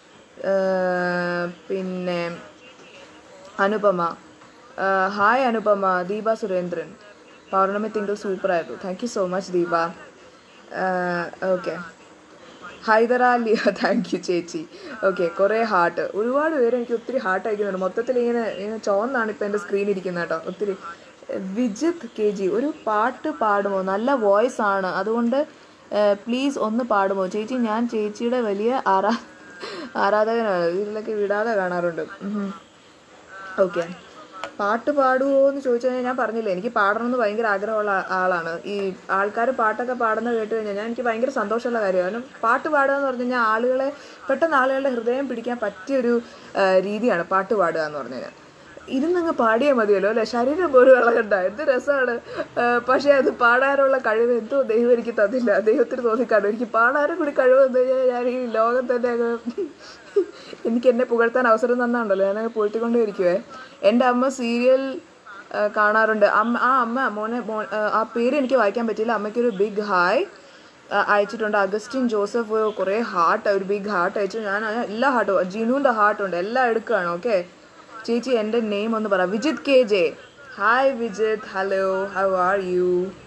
പിന്നെ അനുപമ, ഹായ് അനുപമ. ദീപ സുരേന്ദ്രൻ, പൗർണമി തിങ്കൾ സൂപ്പറായിരുന്നു. Thank you so much Deepa. Okay, Haiderali, thank you ചേച്ചി. ഓക്കെ, കുറേ ഹാർട്ട്, ഒരുപാട് പേര് എനിക്ക് ഒത്തിരി ഹാർട്ട് അയക്കുന്നുണ്ട്. മൊത്തത്തിൽ ഇങ്ങനെ ചോന്നാണ് ഇപ്പം എൻ്റെ സ്ക്രീൻ ഇരിക്കുന്നത് കേട്ടോ, ഒത്തിരി. വിജിത് KG, ഒരു പാട്ട് പാടുമോ? നല്ല വോയിസ് ആണ്, അതുകൊണ്ട് പ്ലീസ് ഒന്ന് പാടുമോ ചേച്ചി? ഞാൻ ചേച്ചിയുടെ വലിയ ആരാധകനാണ്. ഇതിലൊക്കെ വിടാതെ കാണാറുണ്ട്. ഓക്കെ, പാട്ട് പാടുമോ എന്ന് ചോദിച്ചു കഴിഞ്ഞാൽ ഞാൻ പറഞ്ഞില്ലേ, എനിക്ക് പാടണമെന്ന് ഭയങ്കര ആഗ്രഹമുള്ള ആളാണ്. ഈ ആൾക്കാർ പാട്ടൊക്കെ പാടുന്നത് കേട്ട് കഴിഞ്ഞാൽ എനിക്ക് ഭയങ്കര സന്തോഷമുള്ള കാര്യമാണ്. കാരണം പാട്ട് പാടുക എന്ന് പറഞ്ഞു കഴിഞ്ഞാൽ പെട്ടെന്ന് ആളുകളുടെ ഹൃദയം പിടിക്കാൻ പറ്റിയൊരു രീതിയാണ് പാട്ട് പാടുക എന്ന് പറഞ്ഞു കഴിഞ്ഞാൽ. ഇരുന്നങ്ങ് പാടിയാൽ മതിയല്ലോ അല്ലേ, ശരീരം പോലും ഇളകണ്ട, എന്ത് രസമാണ്. പക്ഷേ അത് പാടാനുള്ള കഴിവ് എന്തോ ദൈവം എനിക്ക് തന്നില്ല. ദൈവത്തിന് തോന്നിക്കാണും എനിക്ക് പാടാനും കൂടി കഴിവ് തന്നു കഴിഞ്ഞാൽ ഞാൻ ഈ ലോകം തന്നെ എനിക്ക് എന്നെ പുകഴ്ത്താൻ അവസരം തന്നാണ്ടല്ലോ, ഞാനങ്ങ് പോയിക്കൊണ്ടേയിരിക്കുവേ. എൻ്റെ അമ്മ സീരിയൽ കാണാറുണ്ട്. മോനെ ആ പേര് എനിക്ക് വായിക്കാൻ പറ്റിയില്ല. അമ്മയ്ക്കൊരു ബിഗ് ഹായ് അയച്ചിട്ടുണ്ട്. അഗസ്റ്റിൻ ജോസഫ് കുറേ ഹാർട്ട്, ഒരു ബിഗ് ഹാർട്ട് അയച്ചു. ഞാൻ എല്ലാ ഹാർട്ടും, ജിനുവിൻ്റെ ഹാർട്ടുണ്ട്, എല്ലാം എടുക്കുകയാണ്. ഓക്കെ ചേച്ചി, എൻ്റെ നെയിം ഒന്ന് പറ. Vijith KJ, hi Vijith, hello, how are you?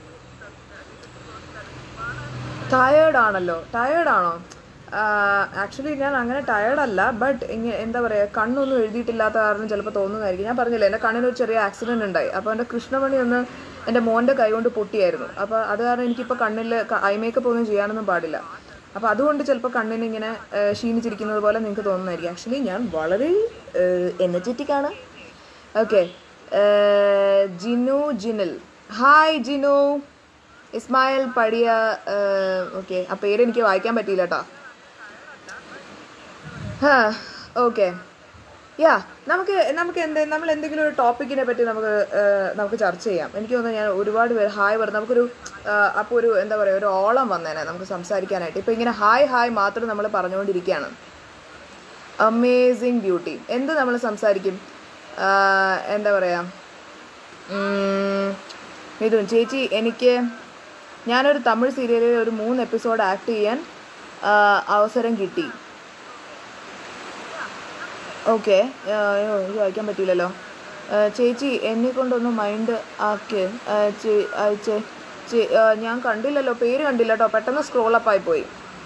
ടയേർഡാണോ? ആക്ച്വലി ഞാൻ അങ്ങനെ ടയേർഡല്ല, ബട്ട് എന്താ പറയുക, കണ്ണൊന്നും എഴുതിയിട്ടില്ലാത്ത കാരണം ചിലപ്പോൾ തോന്നുന്നതായിരിക്കും. ഞാൻ പറഞ്ഞില്ലേ, എൻ്റെ കണ്ണിനൊരു ചെറിയ ആക്സിഡൻറ്റ് ഉണ്ടായി. അപ്പോൾ എൻ്റെ കൃഷ്ണമണി ഒന്ന് എൻ്റെ മോൻ്റെ കൈ കൊണ്ട് പൊട്ടിയായിരുന്നു. അപ്പോൾ അത് കാരണം എനിക്കിപ്പോൾ കണ്ണിൽ ഐ മേക്കപ്പ് ഒന്നും ചെയ്യാനൊന്നും പാടില്ല. അപ്പോൾ അതുകൊണ്ട് ചിലപ്പോൾ കണ്ണിനിങ്ങനെ ക്ഷീണിച്ചിരിക്കുന്നത് പോലെ നിങ്ങൾക്ക് തോന്നുന്നതായിരിക്കും. ആക്ച്വലി ഞാൻ വളരെ എനർജറ്റിക്കാണ്. Okay, Jinil, hi Jinu. Ismail Padiya, okay, ആ പേര് എനിക്ക് വായിക്കാൻ പറ്റിയില്ല കേട്ടോ. ഓക്കെ, നമ്മൾ എന്തെങ്കിലും ഒരു ടോപ്പിക്കിനെ പറ്റി നമുക്ക് ചർച്ച ചെയ്യാം. എനിക്ക് തോന്നുന്നു ഞാൻ ഒരുപാട് പേര് ഹായ് പറഞ്ഞു. നമുക്കൊരു അപ്പോൾ ഒരു എന്താ പറയുക, ഒരു ഓളം വന്നേനെ നമുക്ക് സംസാരിക്കാനായിട്ട്. ഇപ്പോൾ ഇങ്ങനെ ഹായ് മാത്രം നമ്മൾ പറഞ്ഞുകൊണ്ടിരിക്കുകയാണ്. അമേസിങ് ബ്യൂട്ടി, എന്ത് നമ്മൾ സംസാരിക്കും? എന്താ പറയുക, മിഥുൻ ചേച്ചി, ഞാനൊരു തമിഴ് സീരിയലിൽ ഒരു 3 എപ്പിസോഡ് ആക്ട് ചെയ്യാൻ അവസരം കിട്ടി. ഓക്കെ, എനിക്ക് വായിക്കാൻ പറ്റിയില്ലല്ലോ. ചേച്ചി എന്നെ കൊണ്ടൊന്ന് മൈൻഡ് ആക്കി. ഞാൻ കണ്ടില്ലല്ലോ, പേര് കണ്ടില്ല കേട്ടോ, പെട്ടെന്ന് സ്ക്രോളപ്പായി പോയി.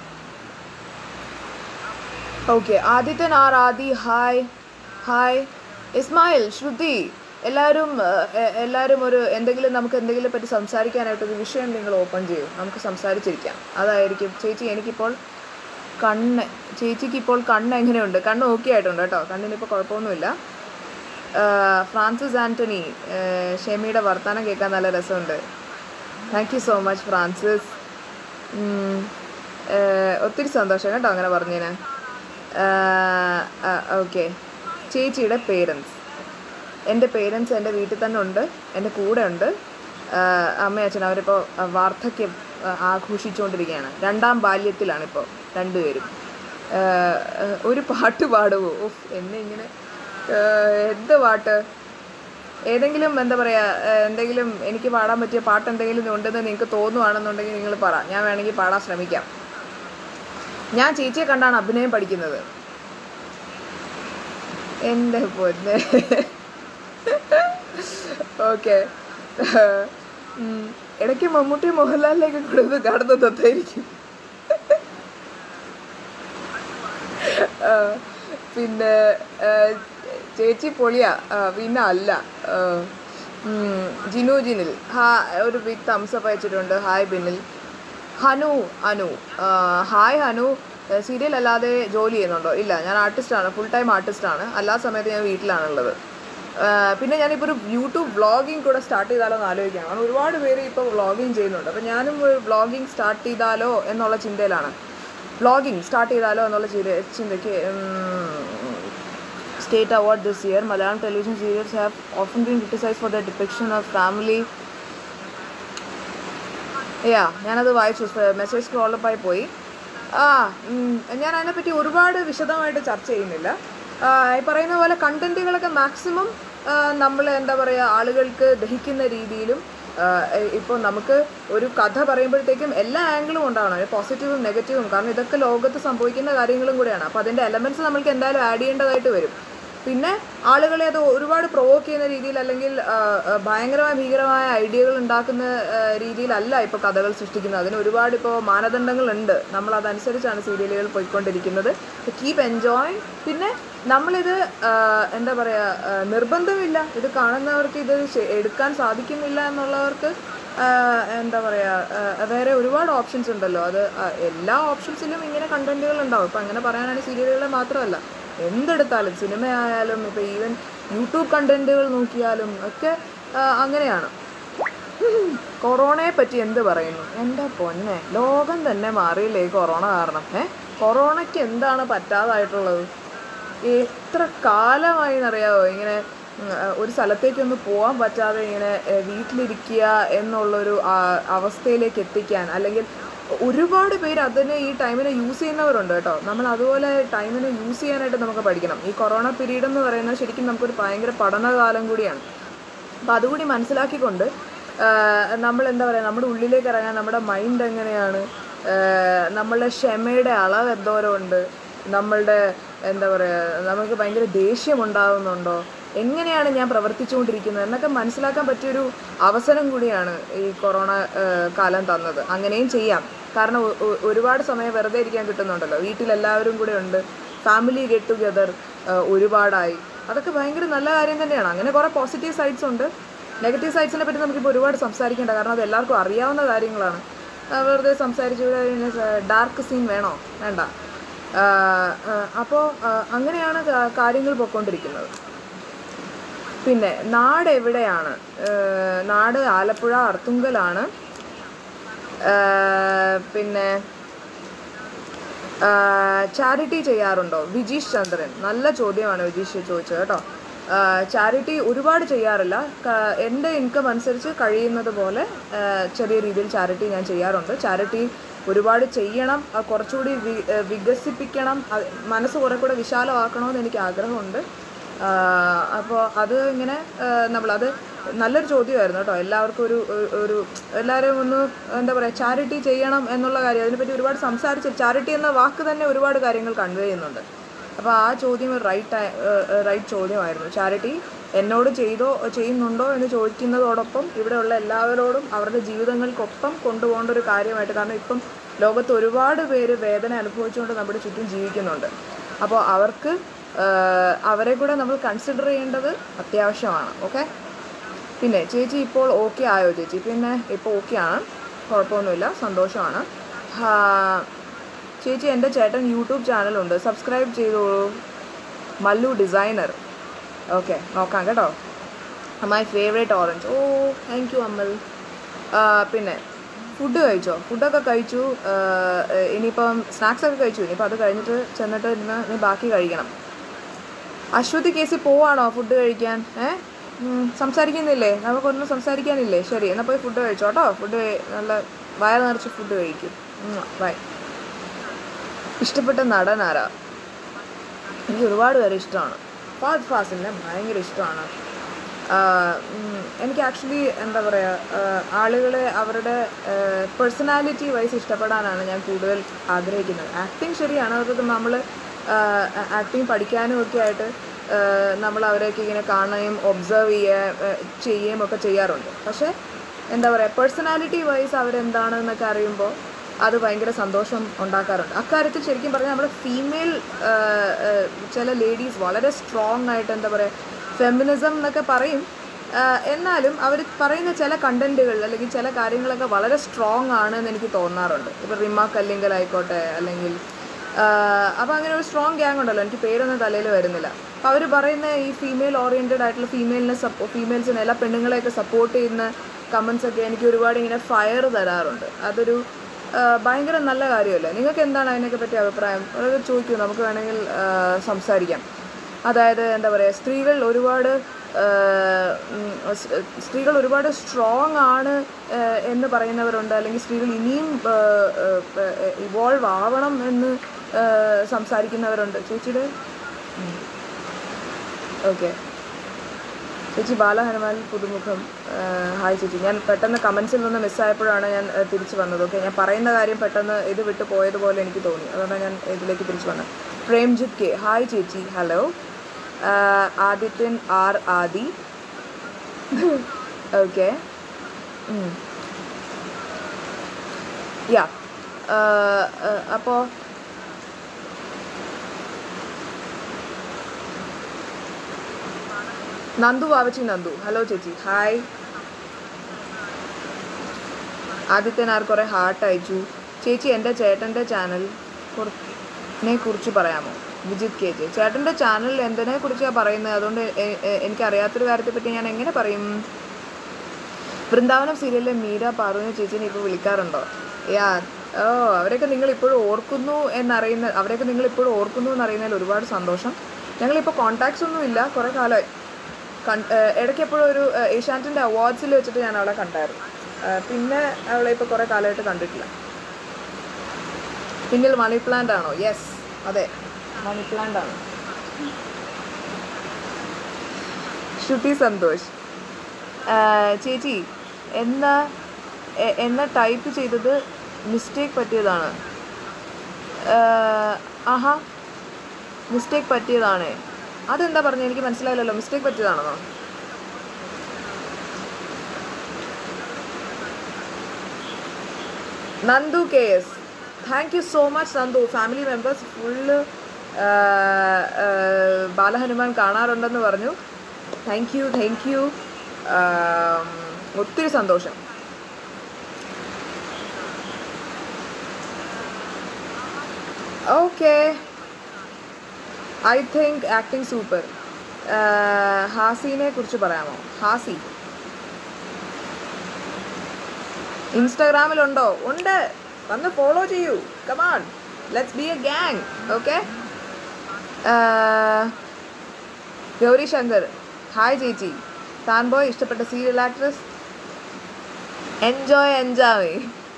Okay, Adithyan R Adi, hi hi. Ismail, Shruthi, എല്ലാവരും എന്തെങ്കിലും നമുക്ക് എന്തെങ്കിലും പറ്റി സംസാരിക്കാനായിട്ടൊരു വിഷയം നിങ്ങൾ ഓപ്പൺ ചെയ്യും, നമുക്ക് സംസാരിച്ചിരിക്കാം. അതായിരിക്കും. ചേച്ചിക്ക് ഇപ്പോൾ കണ്ണ് എങ്ങനെയുണ്ട്? കണ്ണ് ഓക്കെ ആയിട്ടുണ്ട് കേട്ടോ, കണ്ണിനിപ്പോൾ കുഴപ്പമൊന്നുമില്ല. ഫ്രാൻസിസ് ആൻ്റണി, ഷെമിയുടെ വർത്തമാനം കേൾക്കാൻ നല്ല രസമുണ്ട്. Thank you so much Francis. ഒത്തിരി സന്തോഷം കേട്ടോ അങ്ങനെ പറഞ്ഞതിന്. ഓക്കെ, ചേച്ചിയുടെ പേരൻസ്, എൻ്റെ പേരൻസ് എൻ്റെ വീട്ടിൽ തന്നെ ഉണ്ട്, എൻ്റെ കൂടെ ഉണ്ട്. അമ്മയും അച്ഛനും അവരിപ്പോൾ വാർദ്ധക്യം ആഘോഷിച്ചുകൊണ്ടിരിക്കുകയാണ്. 2ാം ബാല്യത്തിലാണിപ്പോൾ രണ്ടുപേരും. ഒരു പാട്ട് പാടുമോ? എന്നെ ഇങ്ങനെ എന്ത് പാട്ട്? ഏതെങ്കിലും എന്താ പറയുക, എന്തെങ്കിലും എനിക്ക് പാടാൻ പറ്റിയ പാട്ട് എന്തെങ്കിലും ഉണ്ടെന്ന് നിങ്ങൾക്ക് തോന്നുവാണെന്നുണ്ടെങ്കിൽ നിങ്ങൾ പറ, ഞാൻ വേണമെങ്കിൽ പാടാൻ ശ്രമിക്കാം. ഞാൻ ചേച്ചിയെ കണ്ടാണ് അഭിനയം പഠിക്കുന്നത്. എൻ്റെ പൊന്നെ. ഓക്കെ, ഇടയ്ക്ക് മമ്മൂട്ടി മോഹൻലാലിലേക്ക് കൊടുത്ത് കാണുന്ന തത്തായിരിക്കും. പിന്നെ ചേച്ചി പൊളിയാ. പിന്നെ അല്ല, ജിനിൽ ഒരു ബിഗ് തംസപ്പ് അയച്ചിട്ടുണ്ട്. Hi Binil. Anu hi Anu. Serial അല്ലാതെ ജോലി ചെയ്യുന്നുണ്ടോ? ഇല്ല, ഞാൻ ആർട്ടിസ്റ്റാണ്, ഫുൾ ടൈം ആർട്ടിസ്റ്റാണ്. എല്ലാ സമയത്തും ഞാൻ വീട്ടിലാണുള്ളത്. പിന്നെ ഞാനിപ്പോൾ ഒരു യൂട്യൂബ് വ്ളോഗിങ് കൂടെ സ്റ്റാർട്ട് ചെയ്താലോ എന്ന് ആലോചിക്കുകയാണ്. കാരണം ഒരുപാട് പേര് ഇപ്പോൾ വ്ളോഗിങ് ചെയ്യുന്നുണ്ട്. അപ്പോൾ ഞാനും ഒരു വ്ളോഗിങ് സ്റ്റാർട്ട് ചെയ്താലോ എന്നുള്ള ചിന്തയിലാണ്. വ്ളോഗിങ് സ്റ്റാർട്ട് ചെയ്താലോ എന്നുള്ള ചിന്തയ്ക്ക്. State award this year. Malayalam television serials have often been criticise for the depiction of family. ഞാനത് വായിച്ചു, മെസ്സേജ് സ്ക്രോളപ്പായി പോയി. ഞാൻ അതിനെപ്പറ്റി ഒരുപാട് വിശദമായിട്ട് ചർച്ച ചെയ്യുന്നില്ല. ഈ പറയുന്ന പോലെ കണ്ടൻറ്റുകളൊക്കെ മാക്സിമം നമ്മൾ എന്താ പറയുക, ആളുകൾക്ക് ദഹിക്കുന്ന രീതിയിലും. ഇപ്പോൾ നമുക്ക് ഒരു കഥ പറയുമ്പോഴത്തേക്കും എല്ലാ ആംഗിളും ഉണ്ടാവണം, പോസിറ്റീവും നെഗറ്റീവും. കാരണം ഇതൊക്കെ ലോകത്ത് സംഭവിക്കുന്ന കാര്യങ്ങളും കൂടെയാണ്. അപ്പോൾ അതിൻ്റെ എലമെൻറ്റ്സ് നമ്മൾക്ക് എന്തായാലും ആഡ് ചെയ്യേണ്ടതായിട്ട് വരും. പിന്നെ ആളുകളെ അത് ഒരുപാട് പ്രൊവോക്ക് ചെയ്യുന്ന രീതിയിൽ, അല്ലെങ്കിൽ ഭീകരമായ ഐഡിയകൾ ഉണ്ടാക്കുന്ന രീതിയിലല്ല ഇപ്പോൾ കഥകൾ സൃഷ്ടിക്കുന്നത്. അതിന് ഒരുപാട് ഇപ്പോൾ മാനദണ്ഡങ്ങളുണ്ട്. നമ്മൾ അതനുസരിച്ചാണ് സീരിയലുകൾ പോയിക്കൊണ്ടിരിക്കുന്നത്. Keep enjoying. പിന്നെ നമ്മളിത് എന്താ പറയുക, നിർബന്ധമില്ല. ഇത് കാണുന്നവർക്ക് ഇത് എടുക്കാൻ സാധിക്കുന്നില്ല എന്നുള്ളവർക്ക് എന്താ പറയുക, വേറെ ഒരുപാട് ഓപ്ഷൻസ് ഉണ്ടല്ലോ. അത് എല്ലാ ഓപ്ഷൻസിലും ഇങ്ങനെ കണ്ടൻറ്റുകൾ ഉണ്ടാവും. ഇപ്പം അങ്ങനെ പറയാനാണെങ്കിൽ സീരിയലുകൾ മാത്രമല്ല, എന്തെടുത്താലും, സിനിമയായാലും, ഇപ്പോൾ ഈവൻ യൂട്യൂബ് കണ്ടൻറ്റുകൾ നോക്കിയാലും ഒക്കെ അങ്ങനെയാണ്. കൊറോണയെ പറ്റി എന്ത് പറയുന്നു? എൻ്റെ പൊന്നെ, ലോകം തന്നെ മാറിയില്ലേ ഈ കൊറോണ കാരണം. കൊറോണയ്ക്ക് എന്താണ് പറ്റാതായിട്ടുള്ളത്? എത്ര കാലമായി എന്നറിയാമോ ഇങ്ങനെ ഒരു സ്ഥലത്തേക്കൊന്ന് പോകാൻ പറ്റാതെ ഇങ്ങനെ വീട്ടിലിരിക്കുക എന്നുള്ളൊരു അവസ്ഥയിലേക്ക് എത്തിക്കാൻ. അല്ലെങ്കിൽ ഒരുപാട് പേര് അതിന് ഈ ടൈമിനെ യൂസ് ചെയ്യുന്നവരുണ്ട് കേട്ടോ. നമ്മൾ അതുപോലെ ടൈമിനെ യൂസ് ചെയ്യാനായിട്ട് നമുക്ക് പഠിക്കണം. ഈ കൊറോണ പീരീഡ് എന്ന് പറയുന്നത് ശരിക്കും നമുക്കൊരു ഭയങ്കര പഠനകാലം കൂടിയാണ്. അപ്പോൾ അതുകൂടി മനസ്സിലാക്കിക്കൊണ്ട് നമ്മൾ എന്താ പറയുക, നമ്മുടെ ഉള്ളിലേക്ക് ഇറങ്ങാൻ നമ്മുടെ മൈൻഡ് എങ്ങനെയാണ്, നമ്മളുടെ ക്ഷമയുടെ അളവ് എന്തോരമുണ്ട്, നമ്മളുടെ എന്താ പറയുക, നമുക്ക് ഭയങ്കര ദേഷ്യമുണ്ടാകുന്നുണ്ടോ, എങ്ങനെയാണ് ഞാൻ പ്രവർത്തിച്ചുകൊണ്ടിരിക്കുന്നത് എന്നൊക്കെ മനസ്സിലാക്കാൻ പറ്റിയൊരു അവസരം കൂടിയാണ് ഈ കൊറോണ കാലം തന്നത്. അങ്ങനെയും ചെയ്യാം. കാരണം ഒരുപാട് സമയം വെറുതെ ഇരിക്കാൻ കിട്ടുന്നുണ്ടല്ലോ, വീട്ടിലെല്ലാവരും കൂടെ ഉണ്ട്, ഫാമിലി ഗെറ്റ് ടുഗെദർ ഒരുപാടായി. അതൊക്കെ ഭയങ്കര നല്ല കാര്യം തന്നെയാണ്. അങ്ങനെ കുറേ പോസിറ്റീവ് സൈഡ്സ് ഉണ്ട്. നെഗറ്റീവ് സൈഡ്സിനെ പറ്റി നമുക്കിപ്പോൾ ഒരുപാട് സംസാരിക്കേണ്ട, കാരണം അത് എല്ലാവർക്കും അറിയാവുന്ന കാര്യങ്ങളാണ്. വെറുതെ സംസാരിച്ച് ഡാർക്ക് സീൻ വേണോ? വേണ്ട. അപ്പോൾ അങ്ങനെയാണ് കാര്യങ്ങൾ പോയിക്കൊണ്ടിരിക്കുന്നത്. പിന്നെ നാട് എവിടെയാണ്? നാട് ആലപ്പുഴ അർത്തുങ്കലാണ്. പിന്നെ ചാരിറ്റി ചെയ്യാറുണ്ടോ? വിജീഷ് ചന്ദ്രൻ, നല്ല ചോദ്യമാണ് വിജീഷ് ചോദിച്ചത് കേട്ടോ. ചാരിറ്റി ഒരുപാട് ചെയ്യാറില്ല. എൻ്റെ ഇൻകം അനുസരിച്ച് കഴിയുന്നത് പോലെ ചെറിയ രീതിയിൽ ചാരിറ്റി ഞാൻ ചെയ്യാറുണ്ട്. ചാരിറ്റി ഒരുപാട് ചെയ്യണം, കുറച്ചുകൂടി വികസിപ്പിക്കണം, മനസ്സ് കുറെ കൂടെ വിശാലമാക്കണമെന്ന് എനിക്ക് ആഗ്രഹമുണ്ട്. അപ്പോൾ അത് ഇങ്ങനെ നമ്മളത് നല്ലൊരു ചോദ്യമായിരുന്നു കേട്ടോ. എല്ലാവർക്കും ഒരു എല്ലാവരും ഒന്ന് എന്താ പറയുക, ചാരിറ്റി ചെയ്യണം എന്നുള്ള കാര്യം, അതിനെപ്പറ്റി ഒരുപാട് സംസാരിച്ച് ചാരിറ്റി എന്ന വാക്ക് തന്നെ ഒരുപാട് കാര്യങ്ങൾ കൺവേ ചെയ്യുന്നുണ്ട്. അപ്പോൾ ആ ചോദ്യം റൈറ്റ് ചോദ്യമായിരുന്നു. ചാരിറ്റി എന്നോട് ചെയ്യുന്നുണ്ടോ എന്ന് ചോദിക്കുന്നതോടൊപ്പം ഇവിടെയുള്ള എല്ലാവരോടും അവരുടെ ജീവിതങ്ങൾക്കൊപ്പം കൊണ്ടുപോകേണ്ട ഒരു കാര്യമായിട്ട്, കാരണം ഇപ്പം ലോകത്ത് ഒരുപാട് പേര് വേദന അനുഭവിച്ചുകൊണ്ട് നമ്മുടെ ചുറ്റും ജീവിക്കുന്നുണ്ട്. അപ്പോൾ അവരെ കൂടെ നമ്മൾ കൺസിഡർ ചെയ്യേണ്ടത് അത്യാവശ്യമാണ്. ഓക്കെ. പിന്നെ ചേച്ചി ഇപ്പോൾ ഓക്കെ ആയോ ചേച്ചി? പിന്നെ ഇപ്പോൾ ഓക്കെയാണ്, കുഴപ്പമൊന്നുമില്ല, സന്തോഷമാണ്. ചേച്ചി എൻ്റെ ചേട്ടൻ യൂട്യൂബ് ചാനലുണ്ട്, സബ്സ്ക്രൈബ് ചെയ്തോളൂ, മല്ലു ഡിസൈനർ. ഓക്കെ, നോക്കാം കേട്ടോ. My favourite orange. Oh thank you Amal. പിന്നെ ഫുഡ് കഴിച്ചോ? ഫുഡൊക്കെ കഴിച്ചു. ഇനിയിപ്പം സ്നാക്സൊക്കെ കഴിച്ചു. ഇനിയിപ്പോൾ അത് കഴിഞ്ഞിട്ട് ചെന്നിട്ട് ഇനി ബാക്കി കഴിക്കണം. അശ്വതി കേസി പോവാണോ ഫുഡ് കഴിക്കാൻ? സംസാരിക്കുന്നില്ലേ? നമുക്കൊന്നും സംസാരിക്കാനില്ലേ? ശരി, എന്നാൽ പോയി ഫുഡ് കഴിച്ചോ കേട്ടോ. ഫുഡ് നല്ല വയറ് നിറച്ച് ഫുഡ് കഴിക്കും. ബൈ. ഇഷ്ടപ്പെട്ട നടൻ ആരാ? എനിക്ക് ഒരുപാട് പേരെ ഇഷ്ടമാണ്. ഫഹദ് ഫാസിലിനെ ഭയങ്കര ഇഷ്ടമാണ്. എനിക്ക് ആക്ച്വലി എന്താ പറയുക, ആളുകളെ അവരുടെ പേഴ്സണാലിറ്റി വൈസ് ഇഷ്ടപ്പെടാനാണ് ഞാൻ കൂടുതൽ ആഗ്രഹിക്കുന്നത്. ആക്ടിങ് ശരിയാണ്, അതൊക്കെ നമ്മൾ ആക്ടിങ് പഠിക്കാനും ഒക്കെ ആയിട്ട് നമ്മൾ അവരെയൊക്കെ ഇങ്ങനെ കാണുകയും ഒബ്സർവ് ചെയ്യുകയും ഒക്കെ ചെയ്യാറുണ്ട്. പക്ഷേ എന്താ പറയുക, പേഴ്സണാലിറ്റി വൈസ് അവരെന്താണെന്നൊക്കെ അറിയുമ്പോൾ അത് ഭയങ്കര സന്തോഷം ഉണ്ടാക്കാറുണ്ട്. അക്കാര്യത്തിൽ ശരിക്കും പറഞ്ഞാൽ നമ്മുടെ ഫീമെയിൽ ചില ലേഡീസ് വളരെ സ്ട്രോങ് ആയിട്ട് എന്താ പറയുക, ഫെമിനിസം എന്നൊക്കെ പറയും, എന്നാലും അവർ പറയുന്ന ചില കണ്ടൻറ്റുകൾ അല്ലെങ്കിൽ ചില കാര്യങ്ങളൊക്കെ വളരെ സ്ട്രോങ് ആണ് എന്ന് എനിക്ക് തോന്നാറുണ്ട്. ഇപ്പോൾ റിമ കല്ലിങ്കൽ ആയിക്കോട്ടെ, അല്ലെങ്കിൽ അപ്പോൾ അങ്ങനെ ഒരു സ്ട്രോങ് ഗ്യാങ് ഉണ്ടല്ലോ, എനിക്ക് പേരൊന്നും തലയിൽ വരുന്നില്ല. അപ്പോൾ അവർ പറയുന്ന ഈ ഫീമെയിൽ ഓറിയൻറ്റഡ് ആയിട്ടുള്ള ഫീമെയിൽസിനെ എല്ലാ പെണ്ണുങ്ങളെയൊക്കെ സപ്പോർട്ട് ചെയ്യുന്ന കമൻസൊക്കെ എനിക്ക് ഒരുപാട് ഇങ്ങനെ ഫയർ തരാറുണ്ട്. അതൊരു ഭയങ്കര നല്ല കാര്യമല്ലേ? നിങ്ങൾക്ക് എന്താണ് അതിനൊക്കെ പറ്റിയ അഭിപ്രായം? അതൊക്കെ ചോദിക്കൂ, നമുക്ക് വേണമെങ്കിൽ സംസാരിക്കാം. അതായത് എന്താ പറയുക, സ്ത്രീകൾ ഒരുപാട് സ്ട്രോങ് ആണ് എന്ന് പറയുന്നവരുണ്ട്, അല്ലെങ്കിൽ സ്ത്രീകൾ ഇനിയും ഇവോൾവ് ആവണം എന്ന് സംസാരിക്കുന്നവരുണ്ട്. ചേച്ചിയുടെ ഓക്കെ. ചേച്ചി ബാലഹനുമാൻ പുതുമുഖം. ഹായ് ചേച്ചി. ഞാൻ പെട്ടെന്ന് കമൻസിൽ നിന്ന് മിസ്സായപ്പോഴാണ് ഞാൻ തിരിച്ചു വന്നത്. ഓക്കെ, ഞാൻ പറയുന്ന കാര്യം പെട്ടെന്ന് ഇത് വിട്ടു പോയതുപോലെ എനിക്ക് തോന്നി, അതുകൊണ്ടാണ് ഞാൻ ഇതിലേക്ക് തിരിച്ചു വന്നത്. പ്രേംജിത്ത് കെ. ഹായ് ചേച്ചി. Hello. Adithyan R Adhi. Okay. Yeah, അപ്പോൾ നന്ദു വാവച്ചി നന്ദു. ഹലോ ചേച്ചി. ഹായ്. ആദിത്യനാർ കുറേ ഹാർട്ട് അയച്ചു. ചേച്ചി എൻ്റെ ചേട്ടൻ്റെ ചാനലിനെ കുറിച്ച് പറയാമോ? Vijith K J. ചേട്ടൻ്റെ ചാനൽ എന്തിനെ കുറിച്ചാണ് പറയുന്നത്? അതുകൊണ്ട് എനിക്കറിയാത്തൊരു കാര്യത്തെപ്പറ്റി ഞാൻ എങ്ങനെ പറയും? വൃന്ദാവനം സീരിയലിലെ മീര പാറുവിനെ ചേച്ചിനെ ഇപ്പോൾ വിളിക്കാറുണ്ടോ? അവരെയൊക്കെ നിങ്ങൾ ഇപ്പോഴും ഓർക്കുന്നു എന്നറിയുന്നതിൽ ഒരുപാട് സന്തോഷം. ഞങ്ങളിപ്പോൾ കോൺടാക്ട്സ് ഒന്നും ഇല്ല, കുറേ കാലമായി. ഇടയ്ക്ക് എപ്പോഴും ഒരു ഏഷ്യാനെറ്റിൻ്റെ അവാർഡ്സിൽ വെച്ചിട്ട് ഞാൻ അവളെ കണ്ടായിരുന്നു. പിന്നെ അവളെ ഇപ്പോൾ കുറേ കാലമായിട്ട് കണ്ടിട്ടില്ല. പിന്നിൽ മണി പ്ലാന്റ് ആണോ? യെസ്, അതെ, മണി പ്ലാന്റ് ആണ്. ശ്രുതി സന്തോഷ്. ചേച്ചി എന്ന ടൈപ്പ് ചെയ്തത് മിസ്റ്റേക്ക് പറ്റിയതാണ്. ആഹാ, മിസ്റ്റേക്ക് പറ്റിയതാണ്. അതെന്താ പറഞ്ഞത്? എനിക്ക് മനസ്സിലായില്ലല്ലോ. മിസ്റ്റേക്ക് പറ്റിയതാണെന്നോ? Nandu K S. Thank you so much Nandu. Family members full Balahanuman കാണാറുണ്ടെന്ന് പറഞ്ഞു. Thank you. ഒത്തിരി സന്തോഷം. Okay, I think acting super. ഹാസിനെ കുറിച്ച് പറയാമോ? ഹാസി ഇൻസ്റ്റാഗ്രാമിലുണ്ടോ? ഉണ്ട്, വന്ന് ഫോളോ ചെയ്യൂ. Come on, let's be a gang. Okay. Gauri Shankar. Hi ചേച്ചി. താൻബോയ് ഇഷ്ടപ്പെട്ട സീരിയൽ ആക്ട്രസ്? എൻജോയ്.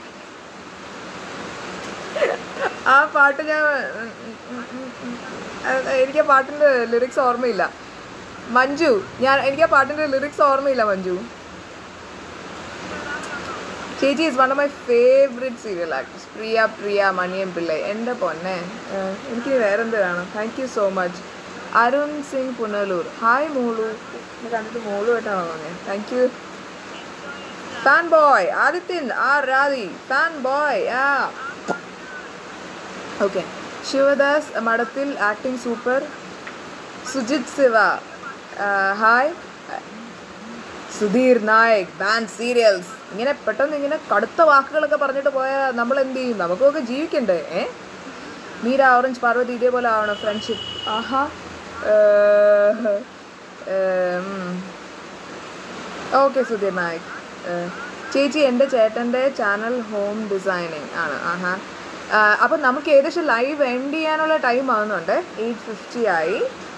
ആ പാട്ട് എനിക്ക് ആ പാട്ടിൻ്റെ ലിറിക്സ് ഓർമ്മയില്ല. മഞ്ജു, എനിക്ക് ആ പാട്ടിൻ്റെ ലിറിക്സ് ഓർമ്മയില്ല മഞ്ജു. ചേച്ചി is one of my favourite serial actors. Priya Maniyan Pillai. എൻ്റെ പൊന്നെ, എനിക്ക് വേറെന്ത് വേണം. Thank you so much. Arun Singh Punalur. Hi മോളു. കണ്ടിട്ട് മോളുമായിട്ടാണോ തോന്നിയത്? Thank you. Fan boy Adithyan R Radhi. Fan boy. Okay. Shivadas Madathil acting super. Sujith Shiva hi. Sudheer Nayak ban serials. ഇങ്ങനെ പെട്ടെന്ന് ഇങ്ങനെ കടുത്ത വാക്കുകളൊക്കെ പറഞ്ഞിട്ട് പോയാൽ നമ്മൾ എന്ത് ചെയ്യും? നമുക്കൊക്കെ ജീവിക്കണ്ടേ? മീര ഓറഞ്ച് പാർവതി ഇതേപോലെ ആവണം ഫ്രണ്ട്ഷിപ്പ്. ആഹാ. ഓക്കെ സുധീർ നായക്. ചേച്ചി എൻ്റെ ചേട്ടൻ്റെ ചാനൽ ഹോം ഡിസൈനിങ് ആണ്. ആഹാ. അപ്പം നമുക്ക് ഏകദേശം ലൈവ് എൻഡ് ചെയ്യാനുള്ള ടൈം ആവുന്നുണ്ട്. 8:50 ആയി.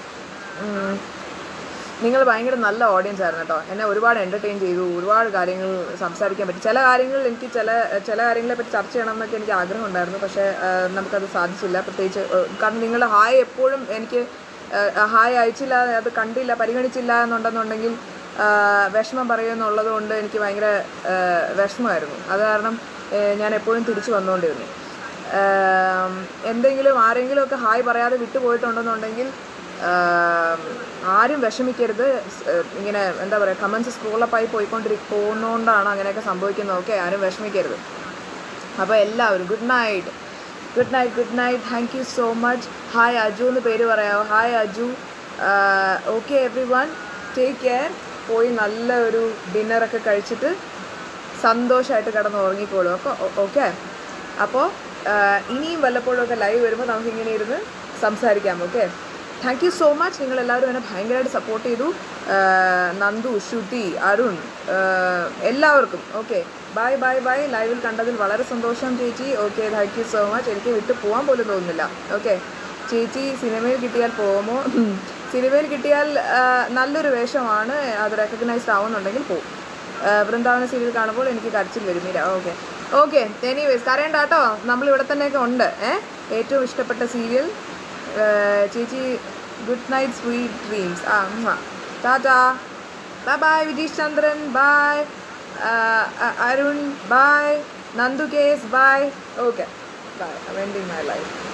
നിങ്ങൾ ഭയങ്കര നല്ല ഓഡിയൻസ് ആയിരുന്നു കേട്ടോ. എന്നെ ഒരുപാട് എൻ്റർടൈൻ ചെയ്തു. ഒരുപാട് കാര്യങ്ങൾ സംസാരിക്കാൻ പറ്റി. ചില കാര്യങ്ങൾ എനിക്ക് ചില കാര്യങ്ങളെ പറ്റി ചർച്ച ചെയ്യണം എന്നൊക്കെ എനിക്ക് ആഗ്രഹം ഉണ്ടായിരുന്നു. പക്ഷേ നമുക്കത് സാധിച്ചില്ല. പ്രത്യേകിച്ച് കാരണം നിങ്ങൾ ഹായ് എപ്പോഴും എനിക്ക് ഹായ് അയച്ചില്ല, അത് കണ്ടില്ല, പരിഗണിച്ചില്ല എന്നുണ്ടെന്നുണ്ടെങ്കിൽ വിഷമം പറയുമെന്നുള്ളത് കൊണ്ട് എനിക്ക് ഭയങ്കര വിഷമമായിരുന്നു. അത് കാരണം ഞാൻ എപ്പോഴും തിരിച്ചു വന്നുകൊണ്ടിരുന്നു. എന്തെങ്കിലും ആരെങ്കിലുമൊക്കെ ഹായ് പറയാതെ വിട്ടുപോയിട്ടുണ്ടെന്നുണ്ടെങ്കിൽ ആരും വിഷമിക്കരുത്. ഇങ്ങനെ എന്താ പറയുക, കമൻസ് സ്ക്രോളപ്പായി പോകുന്നതുകൊണ്ടാണ് അങ്ങനെയൊക്കെ സംഭവിക്കുന്നത്. ഓക്കെ, ആരും വിഷമിക്കരുത്. അപ്പോൾ എല്ലാവരും good night. Thank you so much. Hi Aju എന്ന് പേര് പറയാമോ? Hi Aju. Okay everyone, take care. പോയി നല്ല ഒരു ഡിന്നറൊക്കെ കഴിച്ചിട്ട് സന്തോഷമായിട്ട് കിടന്ന് ഉറങ്ങിക്കോളൂ. അപ്പോൾ ഓക്കെ. അപ്പോൾ ഇനിയും വല്ലപ്പോഴൊക്കെ ലൈവ് വരുമ്പോൾ നമുക്കിങ്ങനെ ഇരുന്ന് സംസാരിക്കാം. Okay, thank you so much. നിങ്ങളെല്ലാവരും എന്നെ ഭയങ്കരമായിട്ട് സപ്പോർട്ട് ചെയ്തു. നന്ദു, ശ്രുതി, അരുൺ, എല്ലാവർക്കും ഓക്കെ. ബൈ. ലൈവിൽ കണ്ടതിൽ വളരെ സന്തോഷം ചേച്ചി. Okay, thank you so much. എനിക്ക് വിട്ടു പോകാൻ പോലും തോന്നുന്നില്ല. ഓക്കെ ചേച്ചി, സിനിമയിൽ കിട്ടിയാൽ പോകുമോ? സിനിമയിൽ കിട്ടിയാൽ നല്ലൊരു വേഷമാണ്, അത് റെക്കഗ്നൈസ്ഡ് ആവുന്നുണ്ടെങ്കിൽ പോകും. വൃന്ദാവന സീരിയൽ കാണുമ്പോൾ എനിക്ക് കരച്ചിൽ വരും. ഓക്കെ എനിവേസ്, കരയണ്ട കേട്ടോ, നമ്മളിവിടെ തന്നെയൊക്കെ ഉണ്ട്. ഏറ്റവും ഇഷ്ടപ്പെട്ട സീരിയൽ ചേച്ചി. Good night, sweet dreams. Tata, bye. Vijeesh Chandran bye. Arun bye. Nandu KS bye. Okay bye. I'm ending my life.